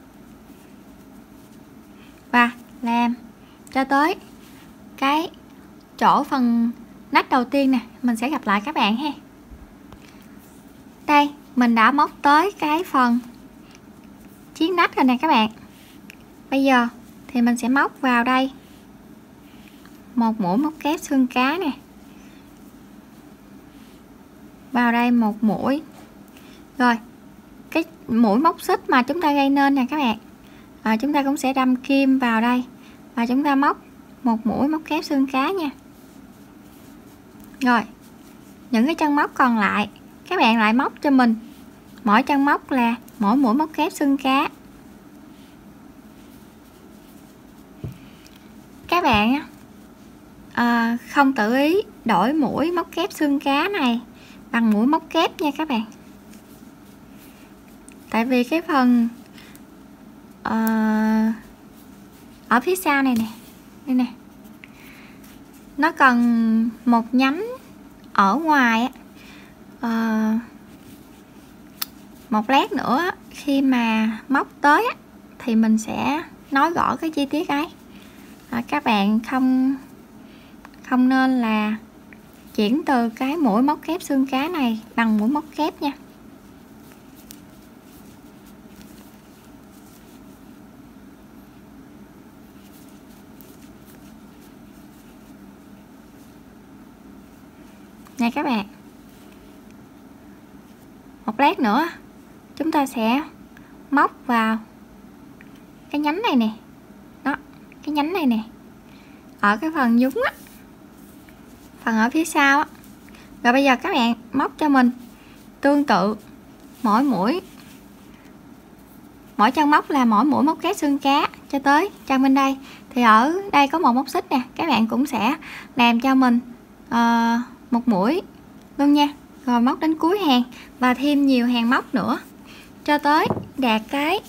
và làm cho tới cái chỗ phần nách đầu tiên nè, mình sẽ gặp lại các bạn ha. Đây, mình đã móc tới cái phần chiếc nách rồi nè các bạn. Bây giờ thì mình sẽ móc vào đây một mũi móc kép xương cá nè, vào đây một mũi. Rồi cái mũi móc xích mà chúng ta gây nên nè các bạn, à, chúng ta cũng sẽ đâm kim vào đây và chúng ta móc một mũi móc kép xương cá nha. Rồi những cái chân móc còn lại các bạn lại móc cho mình mỗi chân móc là mỗi mũi móc kép xương cá. Các bạn à, không tự ý đổi mũi móc kép xương cá này bằng mũi móc kép nha các bạn. Tại vì cái phần uh, ở phía sau này nè, đây nè, nó cần một nhánh ở ngoài á. Uh, một lát nữa khi mà móc tới á, thì mình sẽ nói rõ cái chi tiết ấy. À, các bạn không không nên là chuyển từ cái mũi móc kép xương cá này bằng mũi móc kép nha. Này các bạn, một lát nữa chúng ta sẽ móc vào cái nhánh này nè, đó, cái nhánh này nè, ở cái phần nhúng á, phần ở phía sau á. Rồi bây giờ các bạn móc cho mình tương tự mỗi mũi, mỗi chân móc là mỗi mũi móc kép xương cá cho tới chân bên đây. Thì ở đây có một móc xích nè, các bạn cũng sẽ làm cho mình uh, một mũi luôn nha. Rồi móc đến cuối hàng và thêm nhiều hàng móc nữa cho tới đạt cái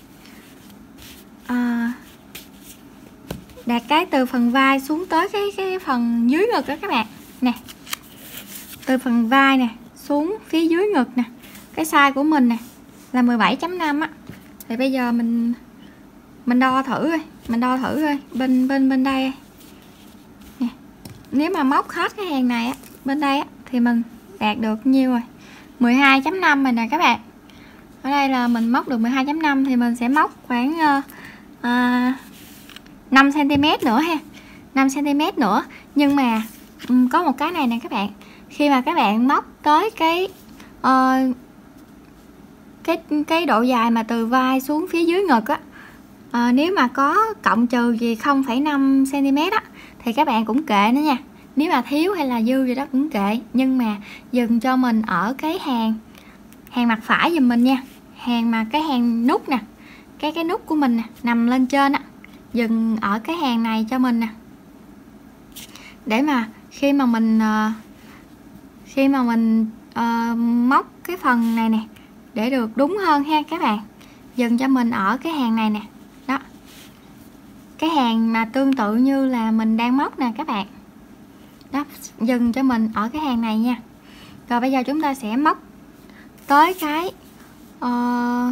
uh, đạt cái từ phần vai xuống tới cái cái phần dưới ngực đó các bạn nè, từ phần vai nè xuống phía dưới ngực nè. Cái size của mình nè là mười bảy chấm năm á. Thì bây giờ mình mình đo thử rồi, mình đo thử rồi bên bên bên đây nè. Nếu mà móc hết cái hàng này á, bên đây á, thì mình đạt được nhiêu rồi? mười hai chấm năm rồi nè các bạn. Ở đây là mình móc được mười hai chấm năm thì mình sẽ móc khoảng uh, uh, năm xăng ti mét nữa ha, năm xăng ti mét nữa. Nhưng mà um, có một cái này nè các bạn, khi mà các bạn móc tới cái uh, cái cái độ dài mà từ vai xuống phía dưới ngực á, uh, nếu mà có cộng trừ gì không phẩy năm xăng ti mét á thì các bạn cũng kệ nữa nha. Nếu mà thiếu hay là dư gì đó cũng kệ, nhưng mà dừng cho mình ở cái hàng hàng mặt phải giùm mình nha. Hàng mà cái hàng nút nè, cái cái nút của mình nè, nằm lên trên á, dừng ở cái hàng này cho mình nè, để mà khi mà mình uh, khi mà mình uh, móc cái phần này nè để được đúng hơn ha các bạn. Dừng cho mình ở cái hàng này nè, đó, cái hàng mà tương tự như là mình đang móc nè các bạn, đó, dừng cho mình ở cái hàng này nha. Rồi bây giờ chúng ta sẽ móc tới cái uh,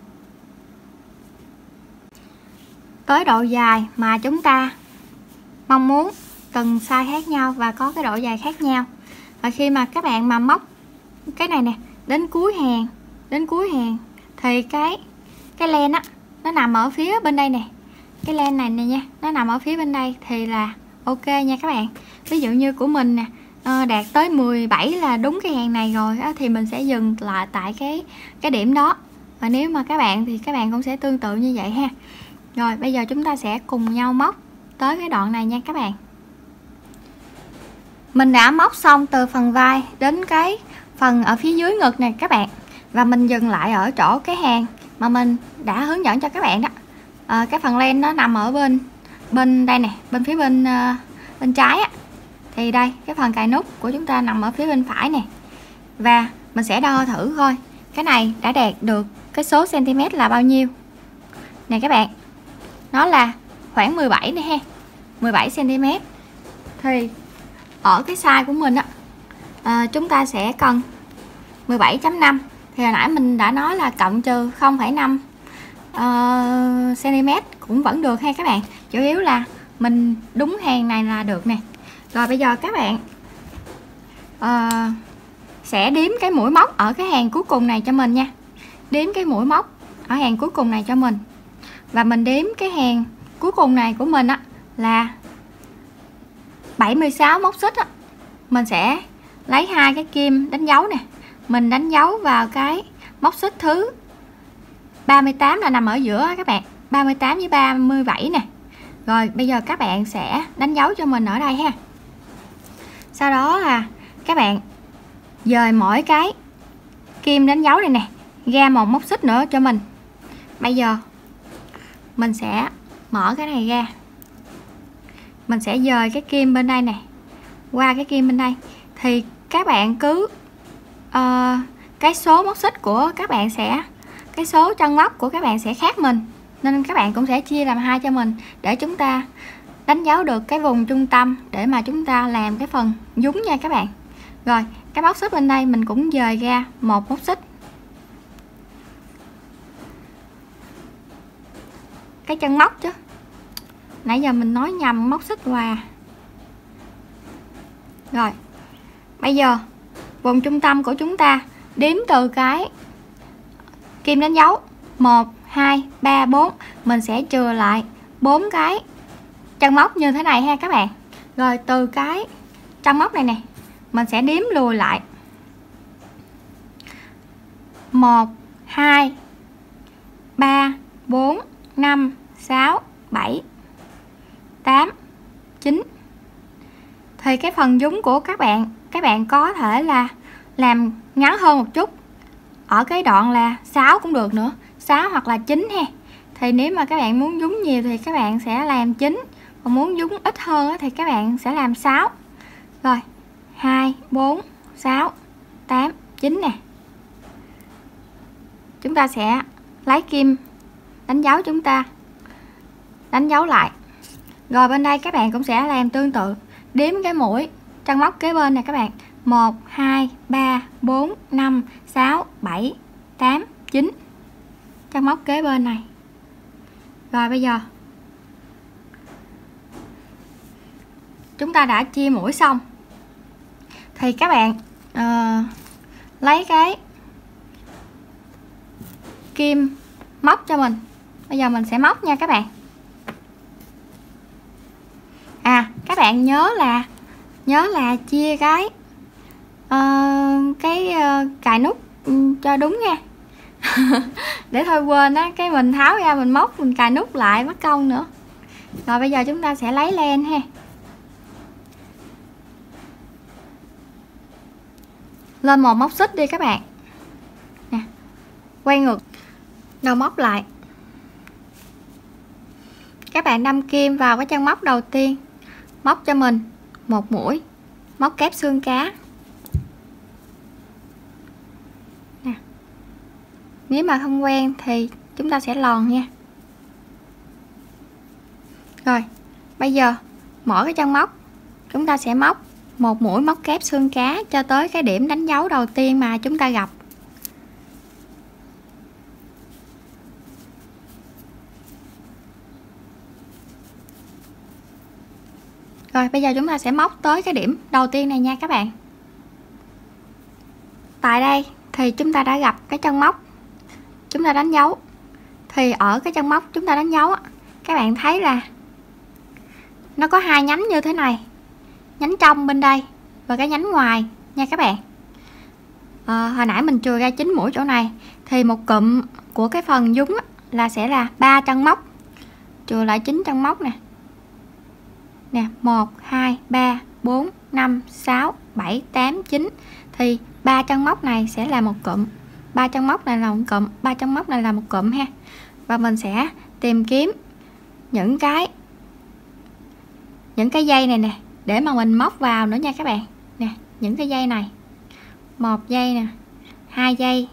tới độ dài mà chúng ta mong muốn, từng size khác nhau và có cái độ dài khác nhau. Và khi mà các bạn mà móc cái này nè đến cuối hàng, đến cuối hàng thì cái cái len á nó nằm ở phía bên đây nè, cái len này nè nha, nó nằm ở phía bên đây thì là ok nha các bạn. Ví dụ như của mình nè, đạt tới mười bảy là đúng cái hàng này rồi á, thì mình sẽ dừng lại tại cái cái điểm đó. Và nếu mà các bạn thì các bạn cũng sẽ tương tự như vậy ha. Rồi bây giờ chúng ta sẽ cùng nhau móc tới cái đoạn này nha các bạn. Mình đã móc xong từ phần vai đến cái phần ở phía dưới ngực này các bạn, và mình dừng lại ở chỗ cái hàng mà mình đã hướng dẫn cho các bạn đó. À, cái phần len nó nằm ở bên bên đây nè, bên phía bên uh, bên trái á. Thì đây cái phần cài nút của chúng ta nằm ở phía bên phải nè, và mình sẽ đo thử thôi cái này đã đạt được cái số cm là bao nhiêu nè các bạn. Nó là khoảng mười bảy nè ha, mười bảy cm. Thì ở cái size của mình á, à, chúng ta sẽ cần mười bảy chấm năm. Thì hồi nãy mình đã nói là cộng trừ không phẩy năm uh, cm cũng vẫn được ha các bạn. Chủ yếu là mình đúng hàng này là được nè. Rồi bây giờ các bạn uh, sẽ đếm cái mũi móc ở cái hàng cuối cùng này cho mình nha. Đếm cái mũi móc ở hàng cuối cùng này cho mình. Và mình đếm cái hàng cuối cùng này của mình á là bảy mươi sáu móc xích á. Mình sẽ lấy hai cái kim đánh dấu nè, mình đánh dấu vào cái móc xích thứ ba mươi tám là nằm ở giữa các bạn, ba mươi tám với ba mươi bảy nè. Rồi bây giờ các bạn sẽ đánh dấu cho mình ở đây ha. Sau đó là các bạn dời mỗi cái kim đánh dấu này nè ra một móc xích nữa cho mình. Bây giờ mình sẽ mở cái này ra, mình sẽ dời cái kim bên đây nè qua cái kim bên đây. Thì các bạn cứ uh, cái số móc xích của các bạn sẽ, cái số chân móc của các bạn sẽ khác mình, nên các bạn cũng sẽ chia làm hai cho mình để chúng ta đánh dấu được cái vùng trung tâm để mà chúng ta làm cái phần dúng nha các bạn. Rồi cái móc xích bên đây mình cũng dời ra một móc xích, cái chân móc chứ nãy giờ mình nói nhầm móc xích hòa. Rồi bây giờ vùng trung tâm của chúng ta đếm từ cái kim đánh dấu một, hai, ba, bốn, mình sẽ chừa lại bốn cái chân móc như thế này ha các bạn. Rồi từ cái chân móc này nè mình sẽ đếm lùi lại một, hai, ba, bốn, năm, sáu, bảy, tám, chín. Thì cái phần dúng của các bạn, các bạn có thể là làm ngắn hơn một chút, ở cái đoạn là sáu cũng được nữa, sáu hoặc là chín ha. Thì nếu mà các bạn muốn dúng nhiều thì các bạn sẽ làm chín, còn muốn dúng ít hơn thì các bạn sẽ làm sáu. Rồi hai, bốn, sáu, tám, chín nè. Chúng ta sẽ lấy kim đánh dấu, chúng ta đánh dấu lại. Rồi bên đây các bạn cũng sẽ làm tương tự, đếm cái mũi chân móc kế bên này các bạn, một, hai, ba, bốn, năm, sáu, bảy, tám, chín chân móc kế bên này. Rồi bây giờ chúng ta đã chia mũi xong thì các bạn uh, lấy cái kim móc cho mình. Bây giờ mình sẽ móc nha các bạn. À các bạn nhớ là nhớ là chia cái uh, cái uh, cài nút um, cho đúng nha. Để thôi quên á, cái mình tháo ra mình móc mình cài nút lại mất công nữa. Rồi bây giờ chúng ta sẽ lấy len ha, lên một móc xích đi các bạn nè, quay ngược đầu móc lại, Các bạn đâm kim vào cái chân móc đầu tiên, móc cho mình một mũi móc kép xương cá nè. Nếu mà không quen thì chúng ta sẽ lòn nha. Rồi bây giờ mỗi cái chân móc chúng ta sẽ móc một mũi móc kép xương cá cho tới cái điểm đánh dấu đầu tiên mà chúng ta gặp. Rồi bây giờ chúng ta sẽ móc tới cái điểm đầu tiên này nha các bạn. Tại đây thì chúng ta đã gặp cái chân móc chúng ta đánh dấu, thì ở cái chân móc chúng ta đánh dấu các bạn thấy là nó có hai nhánh như thế này, nhánh trong bên đây và cái nhánh ngoài nha các bạn. À, hồi nãy mình chừa ra chín mũi chỗ này thì một cụm của cái phần dúng là sẽ là ba chân móc, chừa lại chín chân móc nè nè, một hai ba bốn năm sáu bảy tám chín, thì ba chân móc này sẽ là một cụm, ba chân móc này là một cụm, ba chân móc này là một cụm ha. Và mình sẽ tìm kiếm những cái những cái dây này nè để mà mình móc vào nữa nha các bạn nè. Những cái dây này, một dây nè, hai dây,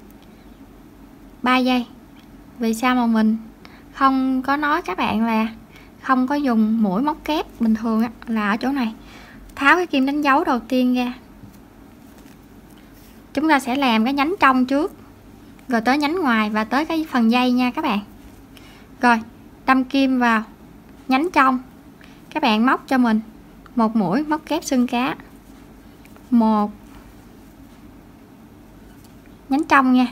ba dây. Vì sao mà mình không có nói các bạn là không có dùng mũi móc kép bình thường á, là ở chỗ này tháo cái kim đánh dấu đầu tiên ra, chúng ta sẽ làm cái nhánh trong trước rồi tới nhánh ngoài và tới cái phần dây nha các bạn. Rồi đâm kim vào nhánh trong, các bạn móc cho mình một mũi móc kép xương cá, một nhánh trong nha,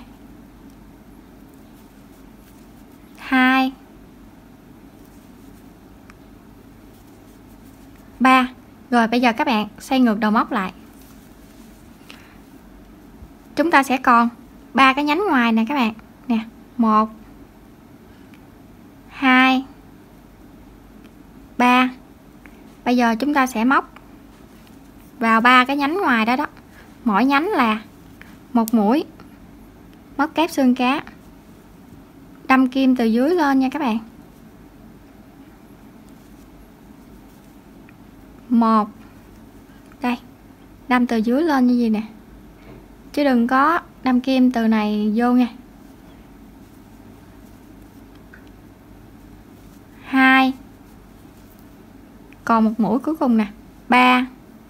hai, ba. Rồi bây giờ các bạn xoay ngược đầu móc lại, chúng ta sẽ còn ba cái nhánh ngoài nè các bạn nè, một, hai, ba. Bây giờ chúng ta sẽ móc vào ba cái nhánh ngoài đó đó, mỗi nhánh là một mũi móc kép xương cá, đâm kim từ dưới lên nha các bạn. Một, đây, đâm từ dưới lên như gì nè, chứ đừng có đâm kim từ này vô nha. Hai, còn một mũi cuối cùng nè, ba.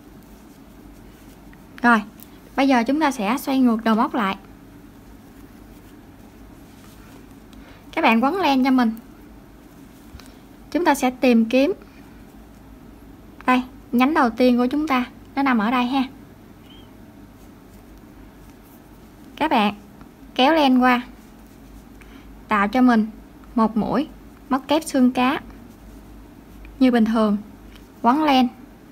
Rồi bây giờ chúng ta sẽ xoay ngược đầu móc lại, các bạn quấn len cho mình. Chúng ta sẽ tìm kiếm đây, nhánh đầu tiên của chúng ta nó nằm ở đây ha. Các bạn kéo len qua, tạo cho mình một mũi móc kép xương cá như bình thường, quấn len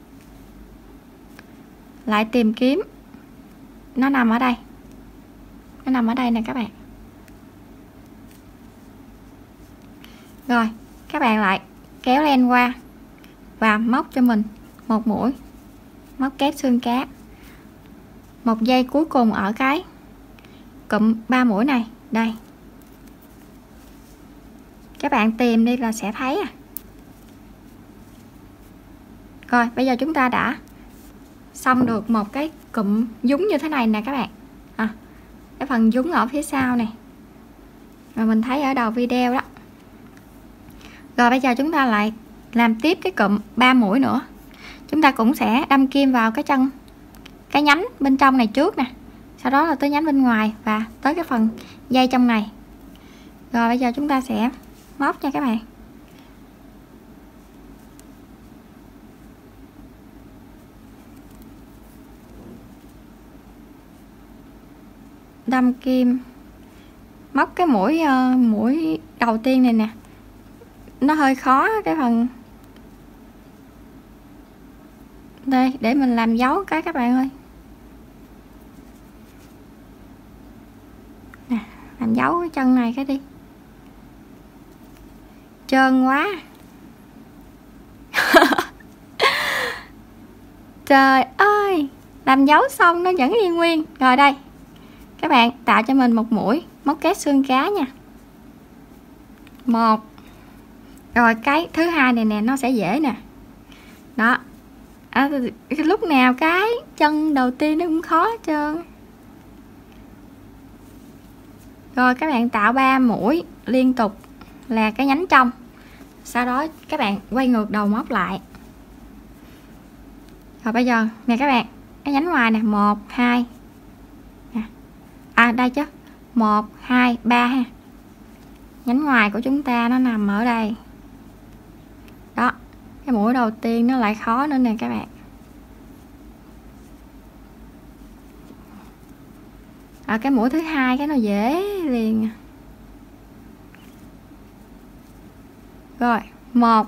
lại, tìm kiếm nó nằm ở đây, nó nằm ở đây nè các bạn. Rồi các bạn lại kéo len qua và móc cho mình một mũi móc kép xương cá, một dây cuối cùng ở cái cụm ba mũi này đây. Các bạn tìm đi là sẽ thấy à. Rồi bây giờ chúng ta đã xong được một cái cụm dúng như thế này nè các bạn à, cái phần dúng ở phía sau này mà mình thấy ở đầu video đó. Rồi bây giờ chúng ta lại làm tiếp cái cụm ba mũi nữa, chúng ta cũng sẽ đâm kim vào cái chân cái nhánh bên trong này trước nè, sau đó là tới nhánh bên ngoài và tới cái phần dây trong này. Rồi bây giờ chúng ta sẽ móc nha các bạn. Đâm kim móc cái mũi uh, mũi đầu tiên này nè, nó hơi khó cái phần đây để mình làm dấu cái các bạn ơi nè, làm dấu cái chân này cái đi, trơn quá. Trời ơi, làm dấu xong nó vẫn y nguyên. Rồi đây các bạn tạo cho mình một mũi móc kép xương cá nha, một, Rồi cái thứ hai này nè, nó sẽ dễ nè. Đó. À, lúc nào cái chân đầu tiên nó cũng khó hết trơn. Rồi các bạn tạo ba mũi liên tục là cái nhánh trong. Sau đó các bạn quay ngược đầu móc lại. Rồi bây giờ nè các bạn, cái nhánh ngoài nè, một hai. À đây chứ. một hai ba ha. Nhánh ngoài của chúng ta nó nằm ở đây. Đó, cái mũi đầu tiên nó lại khó nữa nè các bạn. Ở cái mũi thứ hai cái nó dễ liền. Rồi, một.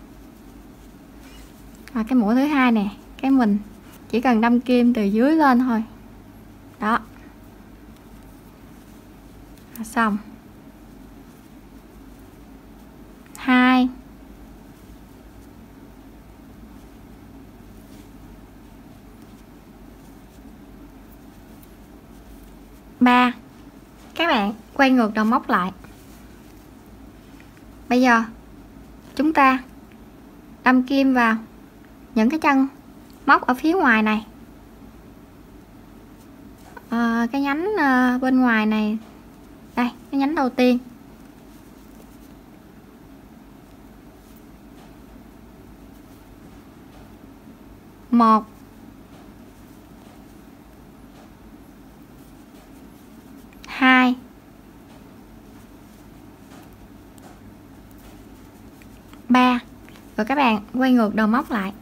Và cái mũi thứ hai nè, cái mình chỉ cần đâm kim từ dưới lên thôi. Đó. Xong. Hai. Ba. Các bạn quay ngược đầu móc lại. Bây giờ chúng ta đâm kim vào những cái chân móc ở phía ngoài này. À, cái nhánh à, bên ngoài này. Đây, cái nhánh đầu tiên. Một. Hai. Ba. Rồi các bạn quay ngược đầu móc lại.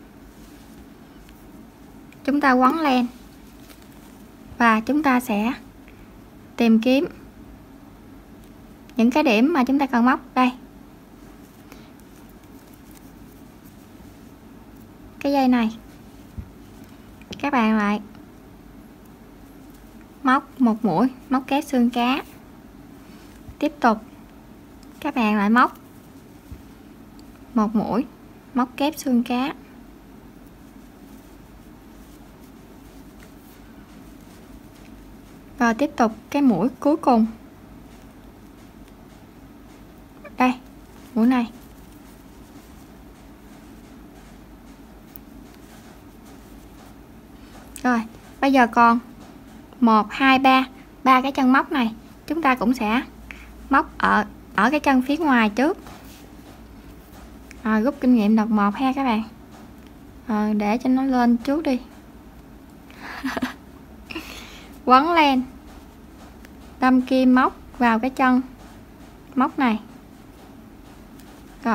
Chúng ta quấn len. Và chúng ta sẽ tìm kiếm những cái điểm mà chúng ta cần móc. Đây, cái dây này các bạn lại móc một mũi, móc kép xương cá. Tiếp tục các bạn lại móc một mũi, móc kép xương cá. Và tiếp tục cái mũi cuối cùng. Đây, mũi này. Rồi, bây giờ còn một, hai, ba, ba cái chân móc này, chúng ta cũng sẽ móc ở ở cái chân phía ngoài trước. Rồi, rút kinh nghiệm đợt một ha các bạn. Rồi, để cho nó lên trước đi. Quấn len, đâm kim móc vào cái chân móc này. Rồi,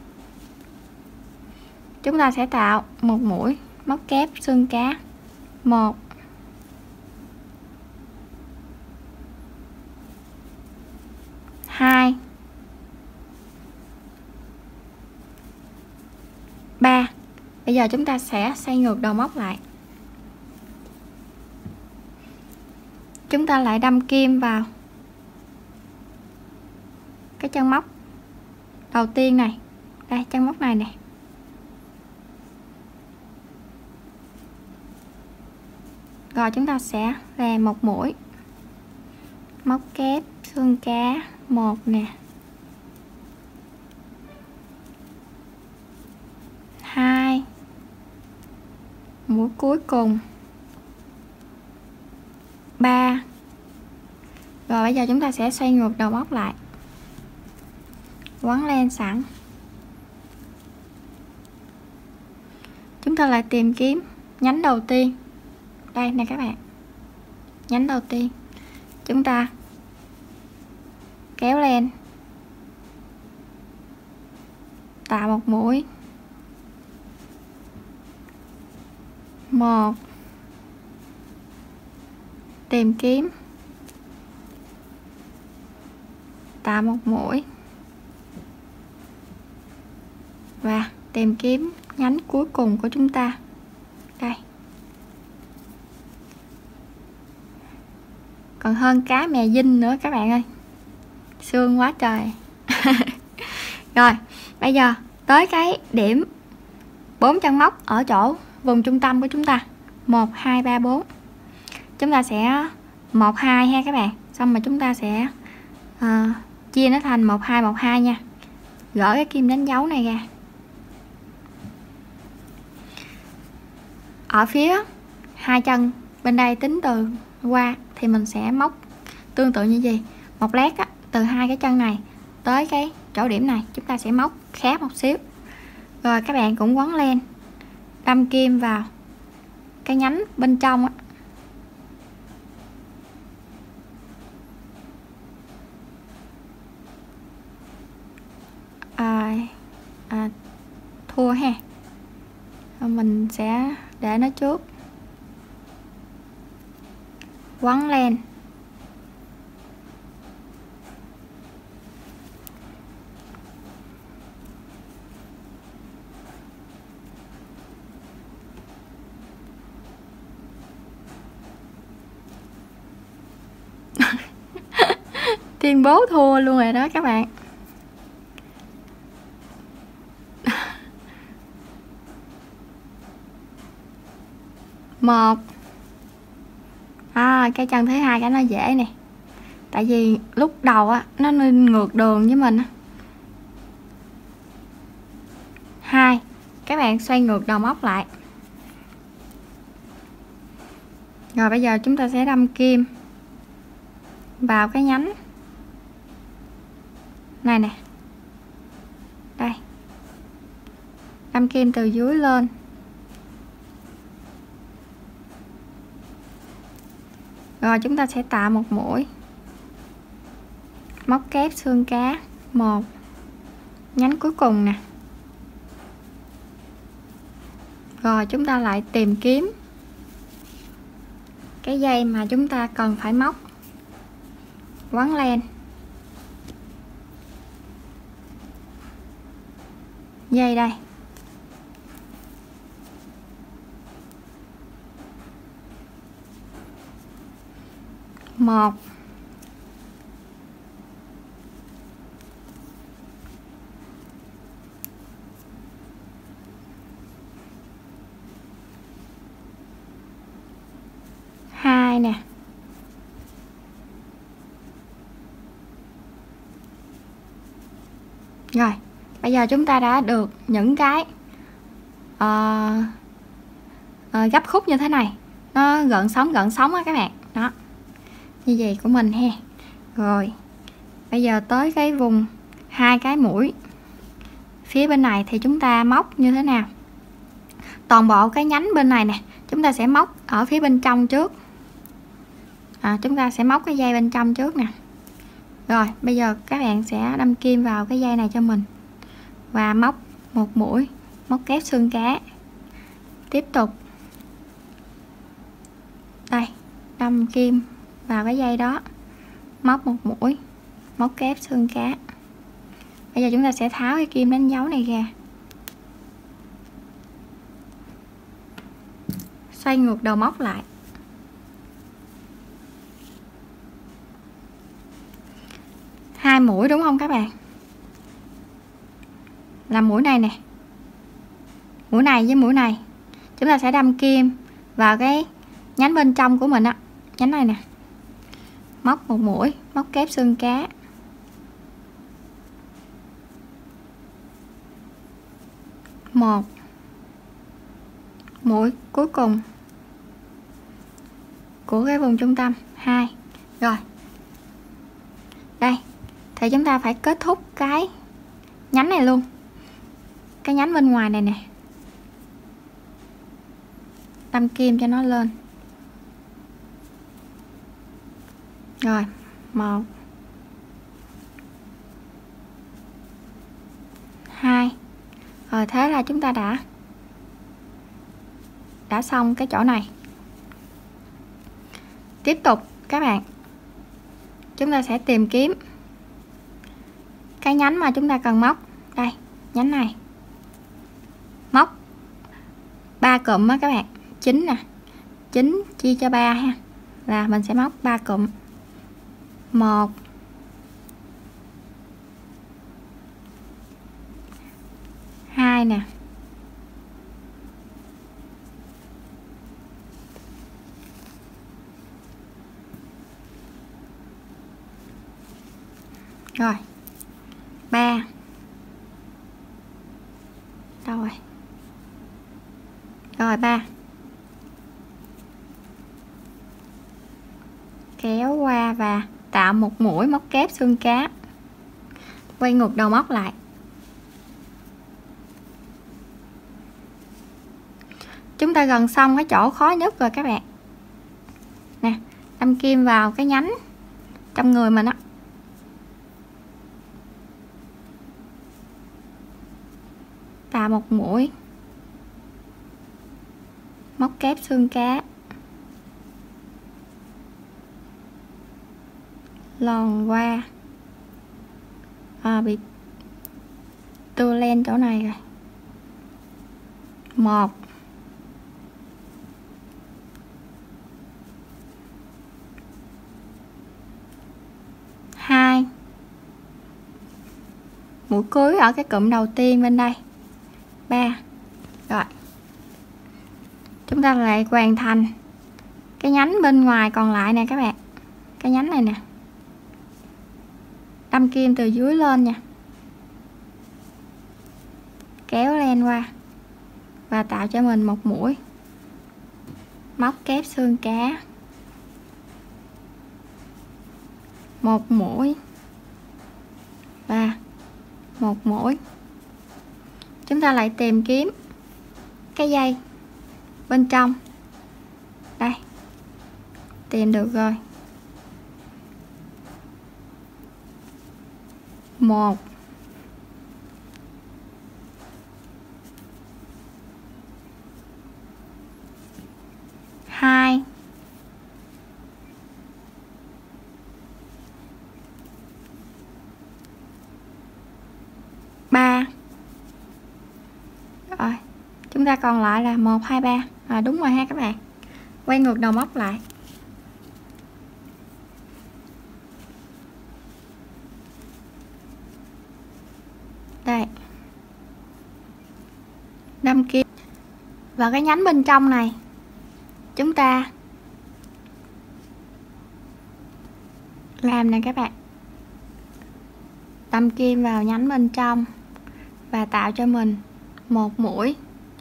chúng ta sẽ tạo một mũi móc kép xương cá. Một. Hai. Ba. Bây giờ chúng ta sẽ xoay ngược đầu móc lại. Chúng ta lại đâm kim vào cái chân móc đầu tiên này. Đây, chân móc này nè. Rồi chúng ta sẽ làm một mũi móc kép xương cá một nè, hai, mũi cuối cùng, ba. Rồi bây giờ chúng ta sẽ xoay ngược đầu móc lại, quấn len sẵn. Chúng ta lại tìm kiếm nhánh đầu tiên. Đây nè các bạn, nhánh đầu tiên. Chúng ta kéo len, tạo một mũi, một, tìm kiếm, tạo một mũi và tìm kiếm nhánh cuối cùng của chúng ta. Đây, còn hơn cá mè dinh nữa các bạn ơi, xương quá trời. Rồi bây giờ tới cái điểm bốn chân móc ở chỗ vùng trung tâm của chúng ta, một, hai, ba, bốn. Chúng ta sẽ một, hai ha các bạn, xong rồi chúng ta sẽ uh, chia nó thành một, hai, một, hai nha. gỡ cái kim đánh dấu này ra. Ở phía hai chân bên đây tính từ qua thì mình sẽ móc tương tự như gì, một lát á, từ hai cái chân này tới cái chỗ điểm này chúng ta sẽ móc khác một xíu. Rồi các bạn cũng quấn len, đâm kim vào cái nhánh bên trong á. À, à, thua ha, mình sẽ để nó trước, quấn len, tuyên bố thua luôn rồi đó các bạn. Một à, cái chân thứ hai cái nó dễ nè, tại vì lúc đầu á nó nên ngược đường với mình. Hai, các bạn xoay ngược đầu móc lại. Rồi bây giờ chúng ta sẽ đâm kim vào cái nhánh này nè, đây, đâm kim từ dưới lên, rồi chúng ta sẽ tạo một mũi, móc kép xương cá một, nhánh cuối cùng nè, rồi chúng ta lại tìm kiếm cái dây mà chúng ta cần phải móc, quấn len, dây đây, một, hai nè, rồi bây giờ chúng ta đã được những cái uh, uh, gấp khúc như thế này, nó gợn sóng gợn sóng á các bạn, đó như vậy của mình ha. Rồi bây giờ tới cái vùng hai cái mũi phía bên này thì chúng ta móc như thế nào? Toàn bộ cái nhánh bên này nè chúng ta sẽ móc ở phía bên trong trước, à, chúng ta sẽ móc cái dây bên trong trước nè. Rồi bây giờ các bạn sẽ đâm kim vào cái dây này cho mình và móc một mũi, móc kép xương cá, tiếp tục đây, đâm kim vào cái dây đó, móc một mũi, móc kép xương cá. Bây giờ chúng ta sẽ tháo cái kim đánh dấu này ra, xoay ngược đầu móc lại, hai mũi đúng không các bạn, là mũi này nè, mũi này với mũi này chúng ta sẽ đâm kim vào cái nhánh bên trong của mình á, nhánh này nè, móc một mũi, móc kép xương cá, một mũi cuối cùng của cái vùng trung tâm, hai. Rồi đây thì chúng ta phải kết thúc cái nhánh này luôn, cái nhánh bên ngoài này nè, đâm kim cho nó lên. Rồi một, hai, rồi thế là chúng ta đã đã xong cái chỗ này. Tiếp tục các bạn, chúng ta sẽ tìm kiếm cái nhánh mà chúng ta cần móc, đây nhánh này, móc ba cụm á các bạn, chín nè, chín chia cho ba ha, là mình sẽ móc ba cụm, một, hai nè, rồi ba, đâu rồi rồi ba, kéo qua và tạo một mũi móc kép xương cá, quay ngược đầu móc lại. Chúng ta gần xong cái chỗ khó nhất rồi các bạn nè, đâm kim vào cái nhánh trong người mình á, tạo một mũi móc kép xương cá, lòn qua, à, bị tua len chỗ này rồi. Một, hai, mũi cuối ở cái cụm đầu tiên bên đây. Ba. Rồi chúng ta lại hoàn thành cái nhánh bên ngoài còn lại nè các bạn, cái nhánh này nè, đâm kim từ dưới lên nha, kéo len qua và tạo cho mình một mũi móc kép xương cá, một mũi và một mũi. Chúng ta lại tìm kiếm cái dây bên trong đây, tìm được rồi. Một, hai, ba. Rồi chúng ta còn lại là một, hai, ba. À, đúng rồi ha các bạn. Quay ngược đầu móc lại. Đây, đâm kim vào cái nhánh bên trong này, chúng ta làm nè các bạn, đâm kim vào nhánh bên trong và tạo cho mình một mũi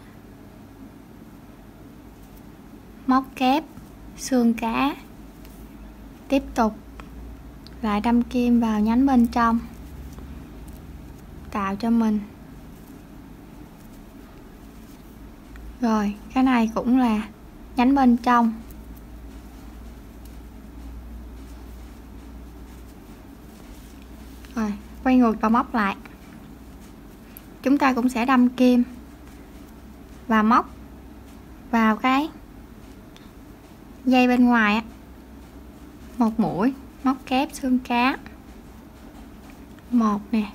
móc kép xương cá. Tiếp tục lại đâm kim vào nhánh bên trong, tạo cho mình. Rồi cái này cũng là nhánh bên trong. Rồi quay ngược đầu móc lại, chúng ta cũng sẽ đâm kim và móc vào cái dây bên ngoài á, một mũi móc kép xương cá. Một nè,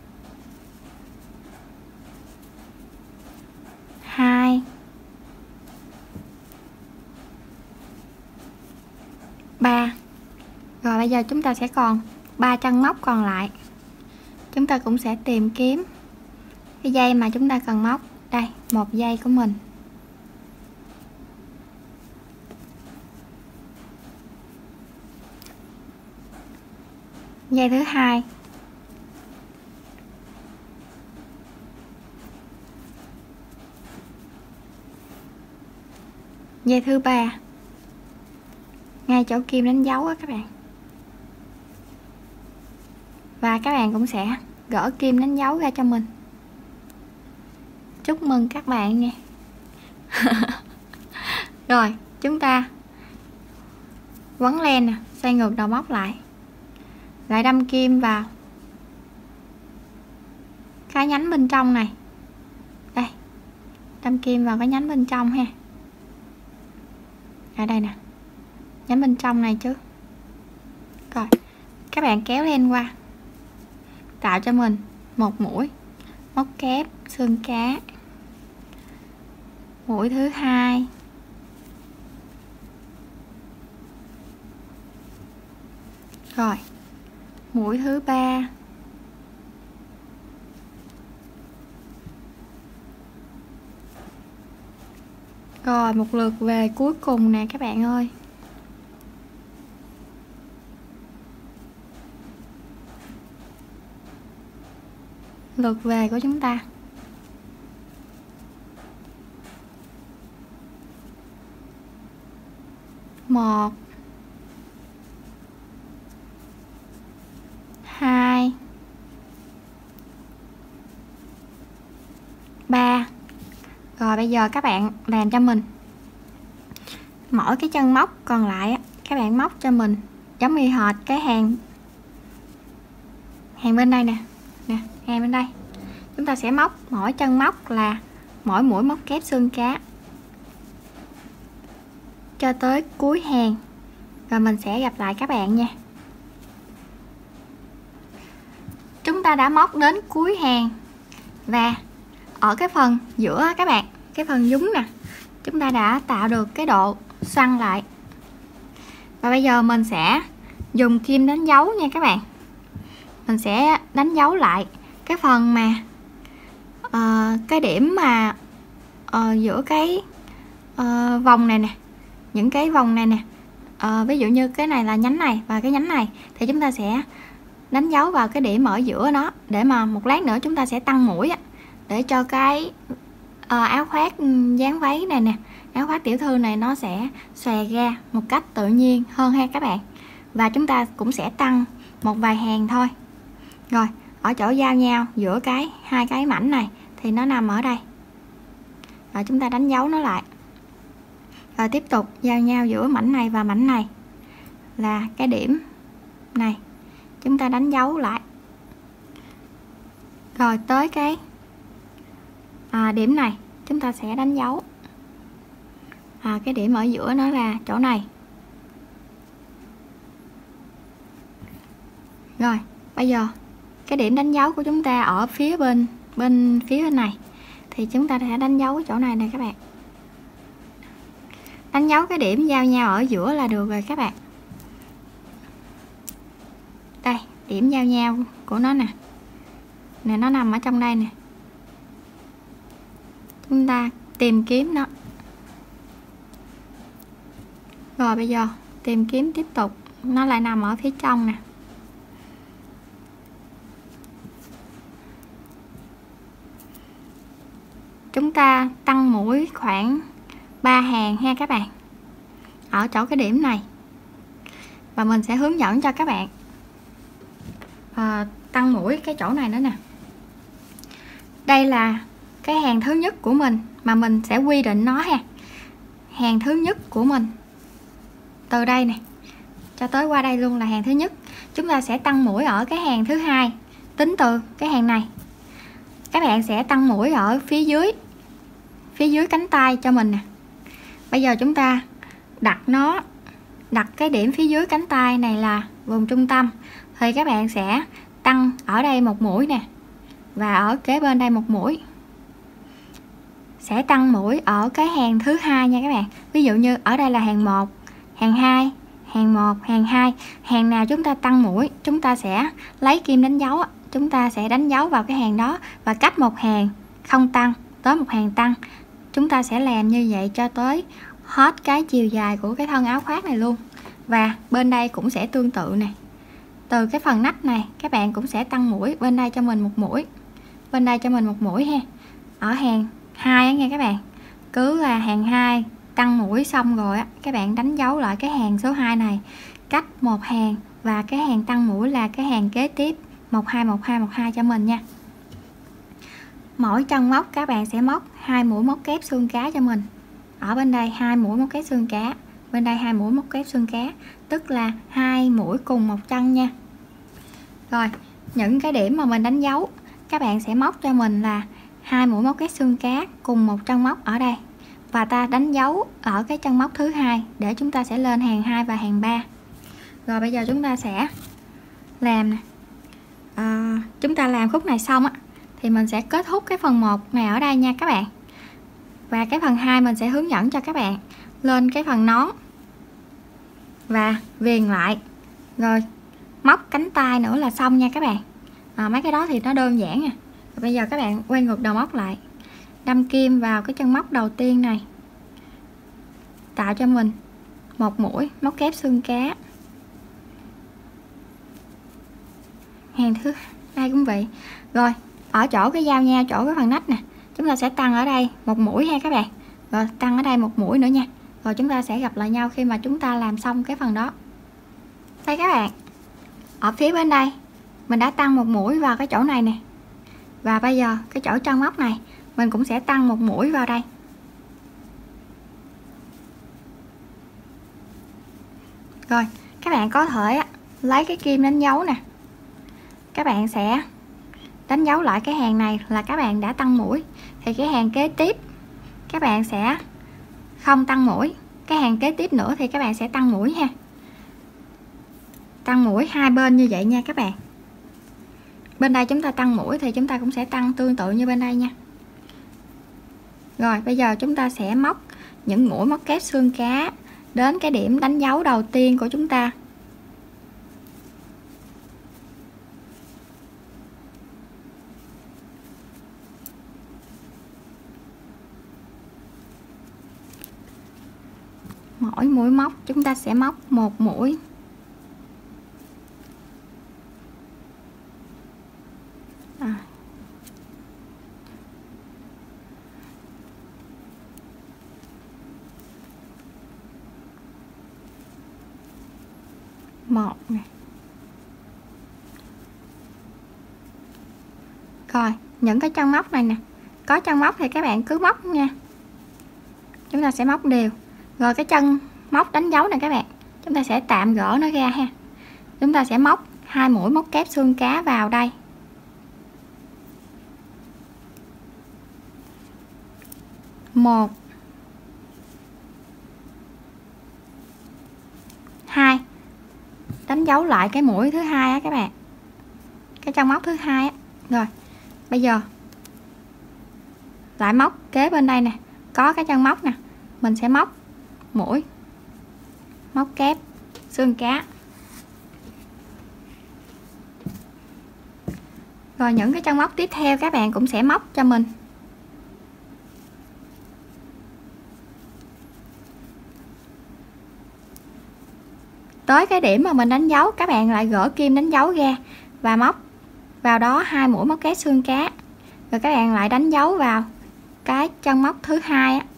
hai, ba. Rồi bây giờ chúng ta sẽ còn ba chân móc còn lại. Chúng ta cũng sẽ tìm kiếm cái dây mà chúng ta cần móc. Đây, một dây của mình. Dây thứ hai. Dây thứ ba. Ngay chỗ kim đánh dấu á các bạn. Và các bạn cũng sẽ gỡ kim đánh dấu ra cho mình. Chúc mừng các bạn nha. Rồi chúng ta quấn len nè, xoay ngược đầu móc lại, lại đâm kim vào cái nhánh bên trong này. Đây, đâm kim vào cái nhánh bên trong ha, ở đây nè, nhánh bên trong này chứ. Rồi các bạn kéo len qua, tạo cho mình một mũi móc kép xương cá. Mũi thứ hai, rồi mũi thứ ba, rồi một lượt về cuối cùng nè các bạn ơi. Lượt về của chúng ta một, hai, ba. Rồi bây giờ các bạn làm cho mình mỗi cái chân móc còn lại các bạn móc cho mình giống y hệt cái hàng hàng bên đây nè nè hàng bên đây. Chúng ta sẽ móc mỗi chân móc là mỗi mũi móc kép xương cá cho tới cuối hàng, rồi mình sẽ gặp lại các bạn nha. Chúng ta đã móc đến cuối hàng và ở cái phần giữa các bạn, cái phần nhúng nè, chúng ta đã tạo được cái độ xoăn lại. Và bây giờ mình sẽ dùng kim đánh dấu nha các bạn. Mình sẽ đánh dấu lại cái phần mà uh, cái điểm mà uh, giữa cái uh, vòng này nè, những cái vòng này nè, uh, ví dụ như cái này là nhánh này và cái nhánh này, thì chúng ta sẽ đánh dấu vào cái điểm ở giữa nó, để mà một lát nữa chúng ta sẽ tăng mũi á, để cho cái uh, áo khoác dáng váy này nè, áo khoác tiểu thư này nó sẽ xòe ra một cách tự nhiên hơn ha các bạn. Và chúng ta cũng sẽ tăng một vài hàng thôi. Rồi ở chỗ giao nhau giữa cái hai cái mảnh này thì nó nằm ở đây, rồi chúng ta đánh dấu nó lại. Rồi tiếp tục giao nhau giữa mảnh này và mảnh này là cái điểm này, chúng ta đánh dấu lại. Rồi tới cái à, điểm này chúng ta sẽ đánh dấu à, cái điểm ở giữa nó là chỗ này. Rồi bây giờ cái điểm đánh dấu của chúng ta ở phía bên bên phía bên này thì chúng ta sẽ đánh dấu chỗ này nè các bạn. Đánh dấu cái điểm giao nhau ở giữa là được rồi các bạn. Đây, điểm giao nhau của nó nè. Nè, nó nằm ở trong đây nè. Chúng ta tìm kiếm nó. Rồi bây giờ tìm kiếm tiếp tục, nó lại nằm ở phía trong nè. Chúng ta tăng mũi khoảng ba hàng ha các bạn, ở chỗ cái điểm này. Và mình sẽ hướng dẫn cho các bạn à, tăng mũi cái chỗ này nữa nè. Đây là cái hàng thứ nhất của mình mà mình sẽ quy định nó ha. Hàng thứ nhất của mình từ đây nè cho tới qua đây luôn là hàng thứ nhất. Chúng ta sẽ tăng mũi ở cái hàng thứ hai, tính từ cái hàng này. Các bạn sẽ tăng mũi ở phía dưới, phía dưới cánh tay cho mình nè. Bây giờ chúng ta đặt nó, đặt cái điểm phía dưới cánh tay này là vùng trung tâm, thì các bạn sẽ tăng ở đây một mũi nè, và ở kế bên đây một mũi. Sẽ tăng mũi ở cái hàng thứ hai nha các bạn. Ví dụ như ở đây là hàng một, hàng hai, hàng một, hàng hai. Hàng nào chúng ta tăng mũi, chúng ta sẽ lấy kim đánh dấu, chúng ta sẽ đánh dấu vào cái hàng đó, và cách một hàng không tăng tới một hàng tăng. Chúng ta sẽ làm như vậy cho tới hết cái chiều dài của cái thân áo khoác này luôn. Và bên đây cũng sẽ tương tự nè. Từ cái phần nách này các bạn cũng sẽ tăng mũi. Bên đây cho mình một mũi, bên đây cho mình một mũi ha. Ở hàng hai nha các bạn, cứ là hàng hai tăng mũi xong rồi á, các bạn đánh dấu lại cái hàng số hai này cách một hàng, và cái hàng tăng mũi là cái hàng kế tiếp, một hai một hai một hai cho mình nha. Mỗi chân móc các bạn sẽ móc hai mũi móc kép xương cá cho mình. Ở bên đây hai mũi móc kép xương cá, bên đây hai mũi móc kép xương cá, tức là hai mũi cùng một chân nha. Rồi những cái điểm mà mình đánh dấu các bạn sẽ móc cho mình là hai mũi móc kép xương cá cùng một chân móc ở đây, và ta đánh dấu ở cái chân móc thứ hai để chúng ta sẽ lên hàng hai và hàng ba. Rồi bây giờ chúng ta sẽ làm nè. À, chúng ta làm khúc này xong á thì mình sẽ kết thúc cái phần một này ở đây nha các bạn. Và cái phần hai mình sẽ hướng dẫn cho các bạn lên cái phần nón và viền lại, rồi móc cánh tay nữa là xong nha các bạn. À, mấy cái đó thì nó đơn giản nè. Bây giờ các bạn quay ngược đầu móc lại, đâm kim vào cái chân móc đầu tiên này, tạo cho mình một mũi móc kép xương cá. Hàng thứ đây cũng vậy. Rồi ở chỗ cái giao nhau chỗ cái phần nách nè, chúng ta sẽ tăng ở đây một mũi ha các bạn, rồi tăng ở đây một mũi nữa nha, rồi chúng ta sẽ gặp lại nhau khi mà chúng ta làm xong cái phần đó. Đây các bạn, ở phía bên đây mình đã tăng một mũi vào cái chỗ này nè, và bây giờ cái chỗ chân móc này mình cũng sẽ tăng một mũi vào đây. Rồi các bạn có thể lấy cái kim đánh dấu nè, các bạn sẽ đánh dấu lại cái hàng này là các bạn đã tăng mũi, thì cái hàng kế tiếp các bạn sẽ không tăng mũi, cái hàng kế tiếp nữa thì các bạn sẽ tăng mũi ha, tăng mũi hai bên như vậy nha các bạn. Bên đây chúng ta tăng mũi thì chúng ta cũng sẽ tăng tương tự như bên đây nha. Rồi bây giờ chúng ta sẽ móc những mũi móc kép xương cá đến cái điểm đánh dấu đầu tiên của chúng ta. Mỗi mũi móc chúng ta sẽ móc một mũi. À. Một này. Rồi những cái chân móc này nè, có chân móc thì các bạn cứ móc nha, chúng ta sẽ móc đều. Rồi cái chân móc đánh dấu này các bạn, chúng ta sẽ tạm gỡ nó ra ha. Chúng ta sẽ móc hai mũi móc kép xương cá vào đây. Một, hai, đánh dấu lại cái mũi thứ hai á các bạn, cái chân móc thứ hai á. Rồi bây giờ lại móc kế bên đây nè, có cái chân móc nè, mình sẽ móc mũi móc kép xương cá. Rồi những cái chân móc tiếp theo các bạn cũng sẽ móc cho mình. Tới cái điểm mà mình đánh dấu các bạn lại gỡ kim đánh dấu ra và móc vào đó hai mũi móc kép xương cá, rồi các bạn lại đánh dấu vào cái chân móc thứ hai á.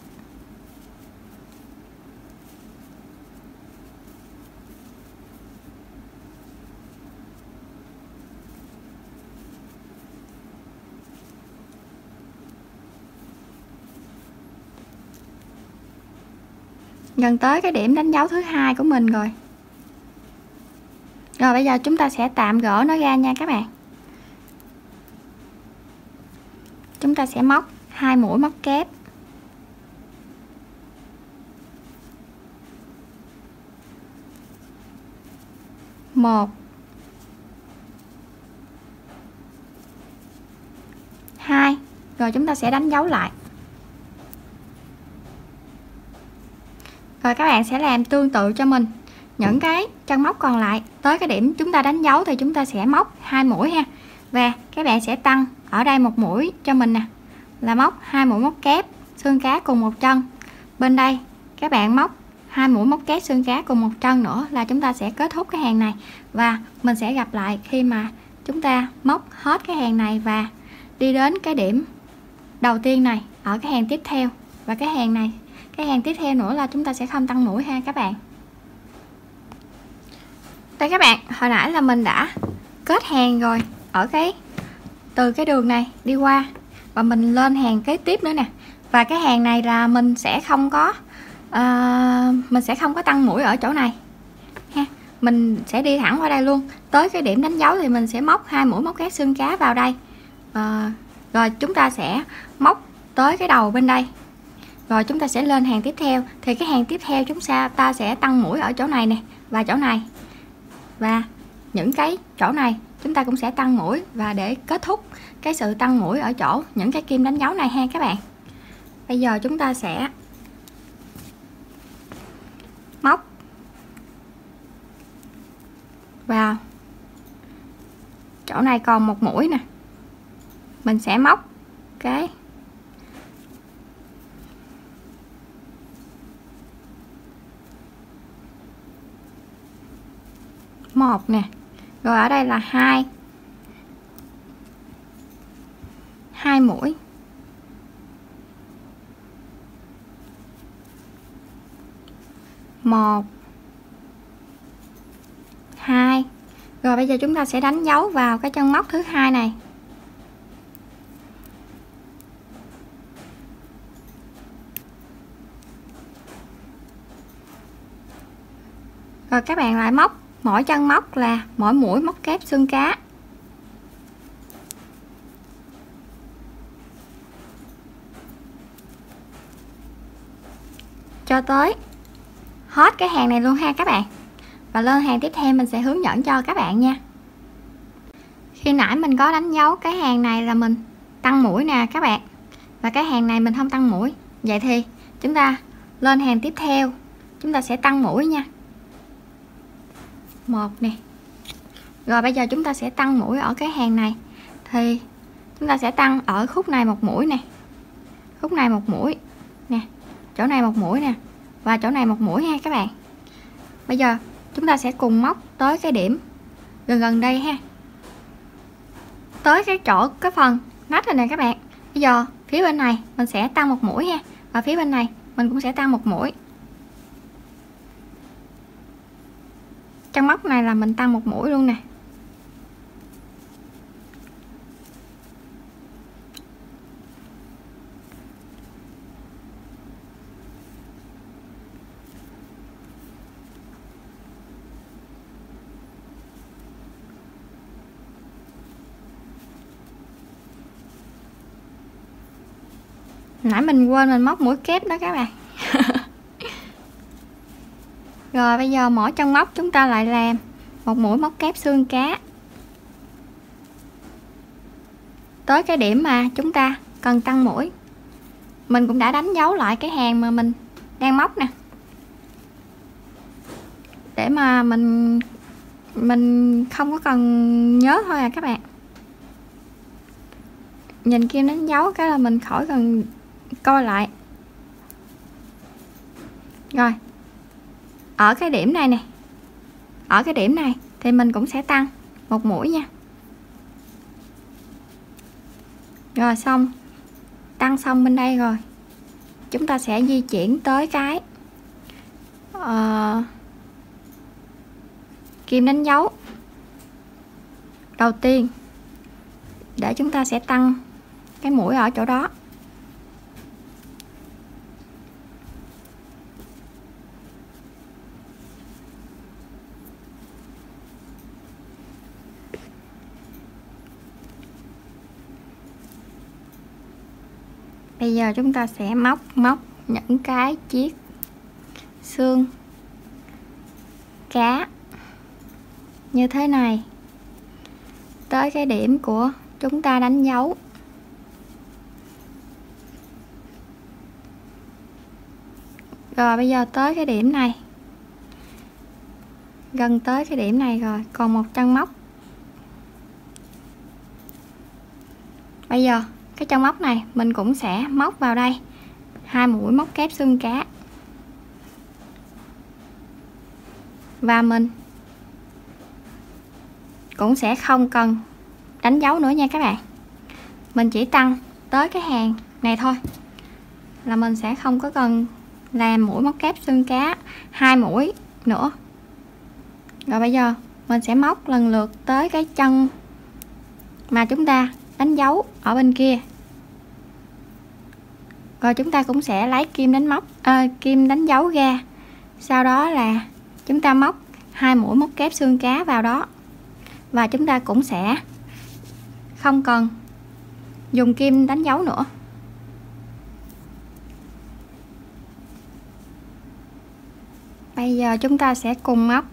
Gần tới cái điểm đánh dấu thứ hai của mình rồi. Rồi bây giờ chúng ta sẽ tạm gỡ nó ra nha các bạn. Chúng ta sẽ móc hai mũi móc kép. Một, hai, rồi chúng ta sẽ đánh dấu lại. Rồi các bạn sẽ làm tương tự cho mình những cái chân móc còn lại. Tới cái điểm chúng ta đánh dấu thì chúng ta sẽ móc hai mũi ha, và các bạn sẽ tăng ở đây một mũi cho mình nè, là móc hai mũi móc kép xương cá cùng một chân. Bên đây các bạn móc hai mũi móc kép xương cá cùng một chân nữa là chúng ta sẽ kết thúc cái hàng này. Và mình sẽ gặp lại khi mà chúng ta móc hết cái hàng này và đi đến cái điểm đầu tiên này ở cái hàng tiếp theo. Và cái hàng này, cái hàng tiếp theo nữa là chúng ta sẽ không tăng mũi ha các bạn. Đây các bạn, hồi nãy là mình đã kết hàng rồi, ở cái từ cái đường này đi qua và mình lên hàng kế tiếp nữa nè. Và cái hàng này là mình sẽ không có uh, mình sẽ không có tăng mũi ở chỗ này ha, mình sẽ đi thẳng qua đây luôn. Tới cái điểm đánh dấu thì mình sẽ móc hai mũi móc kép xương cá vào đây, uh, rồi chúng ta sẽ móc tới cái đầu bên đây, rồi chúng ta sẽ lên hàng tiếp theo. Thì cái hàng tiếp theo chúng ta ta sẽ tăng mũi ở chỗ này nè và chỗ này, và những cái chỗ này chúng ta cũng sẽ tăng mũi, và để kết thúc cái sự tăng mũi ở chỗ những cái kim đánh dấu này ha các bạn. Bây giờ chúng ta sẽ móc vào chỗ này còn một mũi nè, mình sẽ móc cái một nè, rồi ở đây là hai hai mũi, một, hai. Rồi bây giờ chúng ta sẽ đánh dấu vào cái chân móc thứ hai này. Rồi các bạn lại móc mỗi chân móc là mỗi mũi móc kép xương cá. Cho tới hết cái hàng này luôn ha các bạn. Và lên hàng tiếp theo mình sẽ hướng dẫn cho các bạn nha. Khi nãy mình có đánh dấu cái hàng này là mình tăng mũi nè các bạn. Và cái hàng này mình không tăng mũi. Vậy thì chúng ta lên hàng tiếp theo chúng ta sẽ tăng mũi nha. Một nè. Rồi bây giờ chúng ta sẽ tăng mũi ở cái hàng này. Thì chúng ta sẽ tăng ở khúc này một mũi nè. Khúc này một mũi nè. Chỗ này một mũi nè. Và chỗ này một mũi ha các bạn. Bây giờ chúng ta sẽ cùng móc tới cái điểm gần gần đây ha. Tới cái chỗ cái phần nách này nè các bạn. Bây giờ phía bên này mình sẽ tăng một mũi ha. Và phía bên này mình cũng sẽ tăng một mũi. Chân móc này là mình tăng một mũi luôn nè. Nãy mình quên mình móc mũi kép đó các bạn. Rồi bây giờ mỗi chân móc chúng ta lại làm một mũi móc kép xương cá tới cái điểm mà chúng ta cần tăng mũi. Mình cũng đã đánh dấu lại cái hàng mà mình đang móc nè, để mà mình mình không có cần nhớ thôi à các bạn. Nhìn kim đánh dấu cái là mình khỏi cần coi lại. Rồi ở cái điểm này nè, ở cái điểm này thì mình cũng sẽ tăng một mũi nha. Rồi xong, tăng xong bên đây rồi chúng ta sẽ di chuyển tới cái uh, kim đánh dấu đầu tiên để chúng ta sẽ tăng cái mũi ở chỗ đó. Bây giờ chúng ta sẽ móc móc những cái chiếc xương cá như thế này tới cái điểm của chúng ta đánh dấu. Rồi bây giờ tới cái điểm này, gần tới cái điểm này rồi, còn một chân móc. Bây giờ cái chân móc này mình cũng sẽ móc vào đây hai mũi móc kép xương cá. Và mình cũng sẽ không cần đánh dấu nữa nha các bạn. Mình chỉ tăng tới cái hàng này thôi là mình sẽ không có cần làm mũi móc kép xương cá hai mũi nữa. Rồi bây giờ mình sẽ móc lần lượt tới cái chân mà chúng ta đánh dấu ở bên kia. Rồi chúng ta cũng sẽ lấy kim đánh móc à, kim đánh dấu ra. Sau đó là chúng ta móc hai mũi móc kép xương cá vào đó. Và chúng ta cũng sẽ không cần dùng kim đánh dấu nữa. Bây giờ chúng ta sẽ cùng móc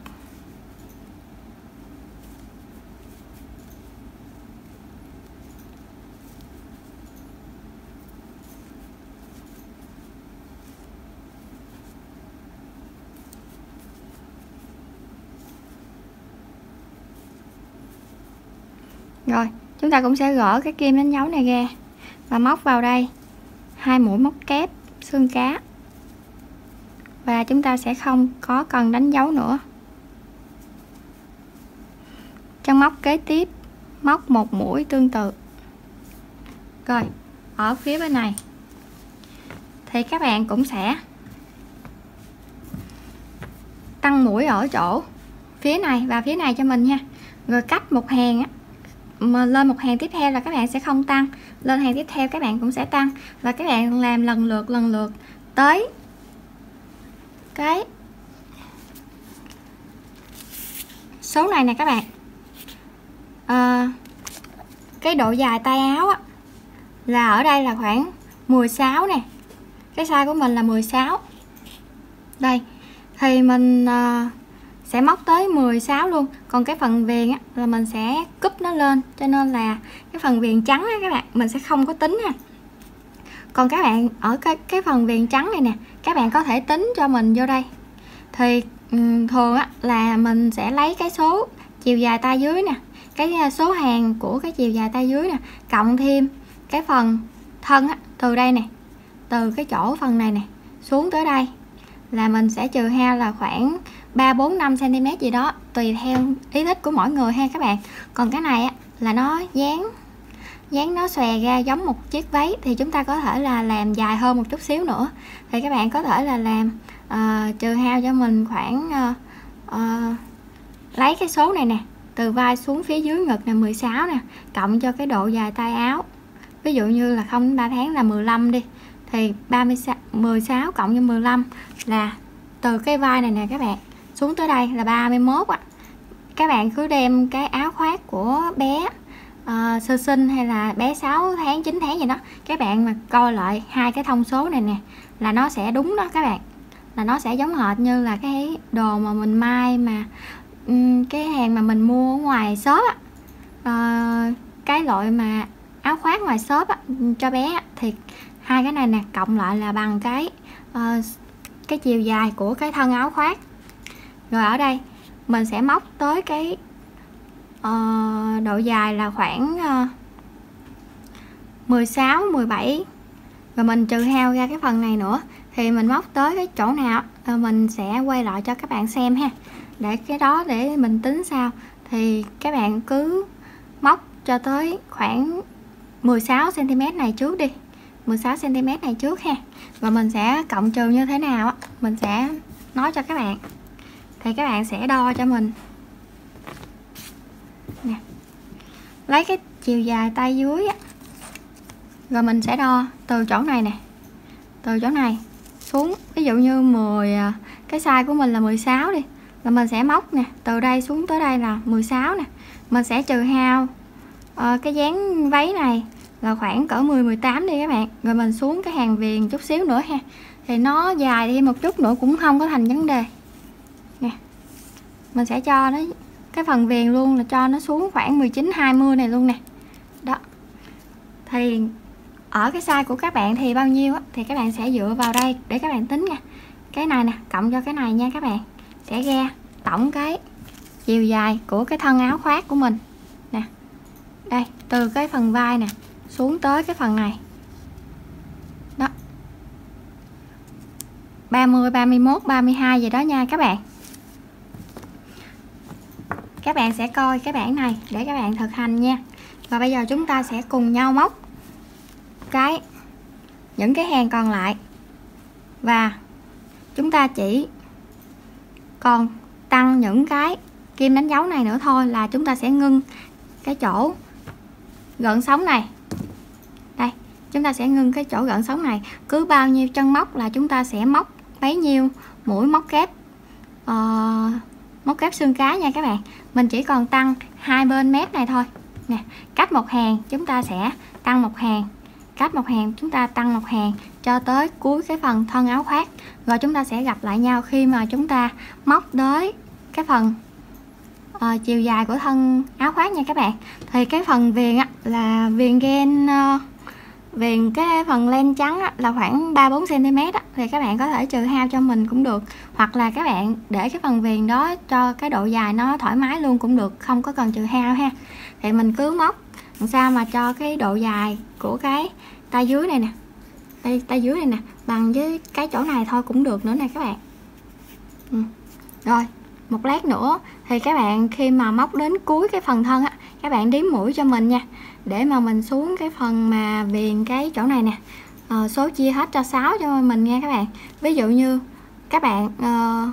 rồi chúng ta cũng sẽ gỡ cái kim đánh dấu này ra và móc vào đây hai mũi móc kép xương cá. Và chúng ta sẽ không có cần đánh dấu nữa. Chân móc kế tiếp móc một mũi tương tự. Rồi ở phía bên này thì các bạn cũng sẽ tăng mũi ở chỗ phía này và phía này cho mình nha. Rồi cách một hàng á, mà lên một hàng tiếp theo là các bạn sẽ không tăng, lên hàng tiếp theo các bạn cũng sẽ tăng, và các bạn làm lần lượt lần lượt tới cái số này nè các bạn. À, cái độ dài tay áo á, là ở đây là khoảng mười sáu nè, cái size của mình là mười sáu đây, thì mình à, sẽ móc tới mười sáu luôn. Còn cái phần viền á, là mình sẽ cúp nó lên, cho nên là cái phần viền trắng á, các bạn mình sẽ không có tính ha. Còn các bạn ở cái, cái phần viền trắng này nè, các bạn có thể tính cho mình vô đây. Thì um, thường á, là mình sẽ lấy cái số chiều dài tay dưới nè, cái số hàng của cái chiều dài tay dưới nè, cộng thêm cái phần thân á, từ đây nè, từ cái chỗ phần này nè xuống tới đây là mình sẽ trừ hao là khoảng ba bốn năm xăng ti mét gì đó, tùy theo ý thích của mỗi người ha các bạn. Còn cái này á, là nó dán dán nó xòe ra giống một chiếc váy, thì chúng ta có thể là làm dài hơn một chút xíu nữa. Thì các bạn có thể là làm uh, trừ hao cho mình khoảng uh, uh, lấy cái số này nè, từ vai xuống phía dưới ngực là mười sáu nè, cộng cho cái độ dài tay áo, ví dụ như là không đến ba tháng là mười lăm đi, thì ba mươi sáu, mười sáu cộng cho mười lăm là từ cái vai này nè các bạn xuống tới đây là ba mươi mốt ạ. Các bạn cứ đem cái áo khoác của bé uh, sơ sinh hay là bé sáu tháng chín tháng gì đó, các bạn mà coi lại hai cái thông số này nè là nó sẽ đúng đó các bạn, là nó sẽ giống hệt như là cái đồ mà mình may mà um, cái hàng mà mình mua ở ngoài shop á, uh, cái loại mà áo khoác ngoài shop á, cho bé á, thì hai cái này nè cộng lại là bằng cái uh, cái chiều dài của cái thân áo khoác. Rồi ở đây mình sẽ móc tới cái uh, độ dài là khoảng uh, mười sáu mười bảy, rồi mình trừ hao ra cái phần này nữa, thì mình móc tới cái chỗ nào uh, mình sẽ quay lại cho các bạn xem ha, để cái đó để mình tính sao. Thì các bạn cứ móc cho tới khoảng mười sáu xăng ti mét này trước đi, mười sáu xăng ti mét này trước ha, và mình sẽ cộng trừ như thế nào á, mình sẽ nói cho các bạn. Thì các bạn sẽ đo cho mình nè, lấy cái chiều dài tay dưới á, rồi mình sẽ đo từ chỗ này nè, từ chỗ này xuống, ví dụ như mười, cái size của mình là mười sáu đi, là mình sẽ móc nè, từ đây xuống tới đây là mười sáu nè, mình sẽ trừ hao uh, cái dáng váy này là khoảng cỡ mười mười tám đi các bạn, rồi mình xuống cái hàng viền chút xíu nữa ha, thì nó dài đi một chút nữa cũng không có thành vấn đề nè. Mình sẽ cho nó cái phần viền luôn là cho nó xuống khoảng mười chín hai mươi này luôn nè. Đó. Thì ở cái size của các bạn thì bao nhiêu á, thì các bạn sẽ dựa vào đây để các bạn tính nha. Cái này nè cộng cho cái này nha các bạn, sẽ ra tổng cái chiều dài của cái thân áo khoác của mình nè. Đây, từ cái phần vai nè xuống tới cái phần này. Đó. ba mươi, ba mươi mốt, ba mươi hai gì đó nha các bạn. Các bạn sẽ coi cái bảng này để các bạn thực hành nha. Và bây giờ chúng ta sẽ cùng nhau móc cái những cái hàng còn lại, và chúng ta chỉ còn tăng những cái kim đánh dấu này nữa thôi, là chúng ta sẽ ngưng cái chỗ gợn sóng này. Đây, chúng ta sẽ ngưng cái chỗ gợn sóng này. Cứ bao nhiêu chân móc là chúng ta sẽ móc bấy nhiêu mũi móc kép uh, móc kép xương cá nha các bạn. Mình chỉ còn tăng hai bên mép này thôi nè, cách một hàng chúng ta sẽ tăng một hàng, cách một hàng chúng ta tăng một hàng cho tới cuối cái phần thân áo khoác. Rồi chúng ta sẽ gặp lại nhau khi mà chúng ta móc tới cái phần uh, chiều dài của thân áo khoác nha các bạn. Thì cái phần viền á, là viền gen uh, viền cái phần len trắng á, là khoảng ba bốn xăng ti mét á, thì các bạn có thể trừ hao cho mình cũng được, hoặc là các bạn để cái phần viền đó cho cái độ dài nó thoải mái luôn cũng được, không có cần trừ hao ha. Thì mình cứ móc làm sao mà cho cái độ dài của cái tay dưới này nè, tay tay dưới này nè bằng với cái chỗ này thôi cũng được nữa nè các bạn. Ừ. Rồi một lát nữa thì các bạn khi mà móc đến cuối cái phần thân á, các bạn đếm mũi cho mình nha, để mà mình xuống cái phần mà viền cái chỗ này nè, uh, số chia hết cho sáu cho mình nha các bạn. Ví dụ như các bạn uh,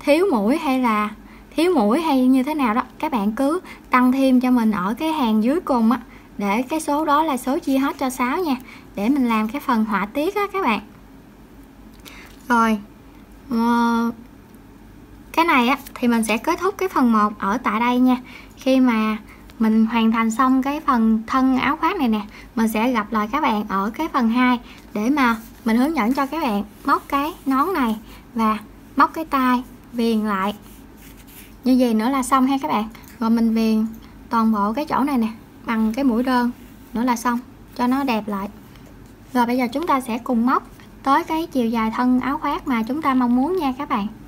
thiếu mũi hay là thiếu mũi hay như thế nào đó, các bạn cứ tăng thêm cho mình ở cái hàng dưới cùng á, để cái số đó là số chia hết cho sáu nha, để mình làm cái phần họa tiết á các bạn. Rồi uh, cái này á thì mình sẽ kết thúc cái phần một ở tại đây nha. Khi mà mình hoàn thành xong cái phần thân áo khoác này nè, mình sẽ gặp lại các bạn ở cái phần hai để mà mình hướng dẫn cho các bạn móc cái nón này và móc cái tai viền lại như vậy nữa là xong ha các bạn. Rồi mình viền toàn bộ cái chỗ này nè bằng cái mũi đơn nữa là xong, cho nó đẹp lại. Rồi bây giờ chúng ta sẽ cùng móc tới cái chiều dài thân áo khoác mà chúng ta mong muốn nha các bạn.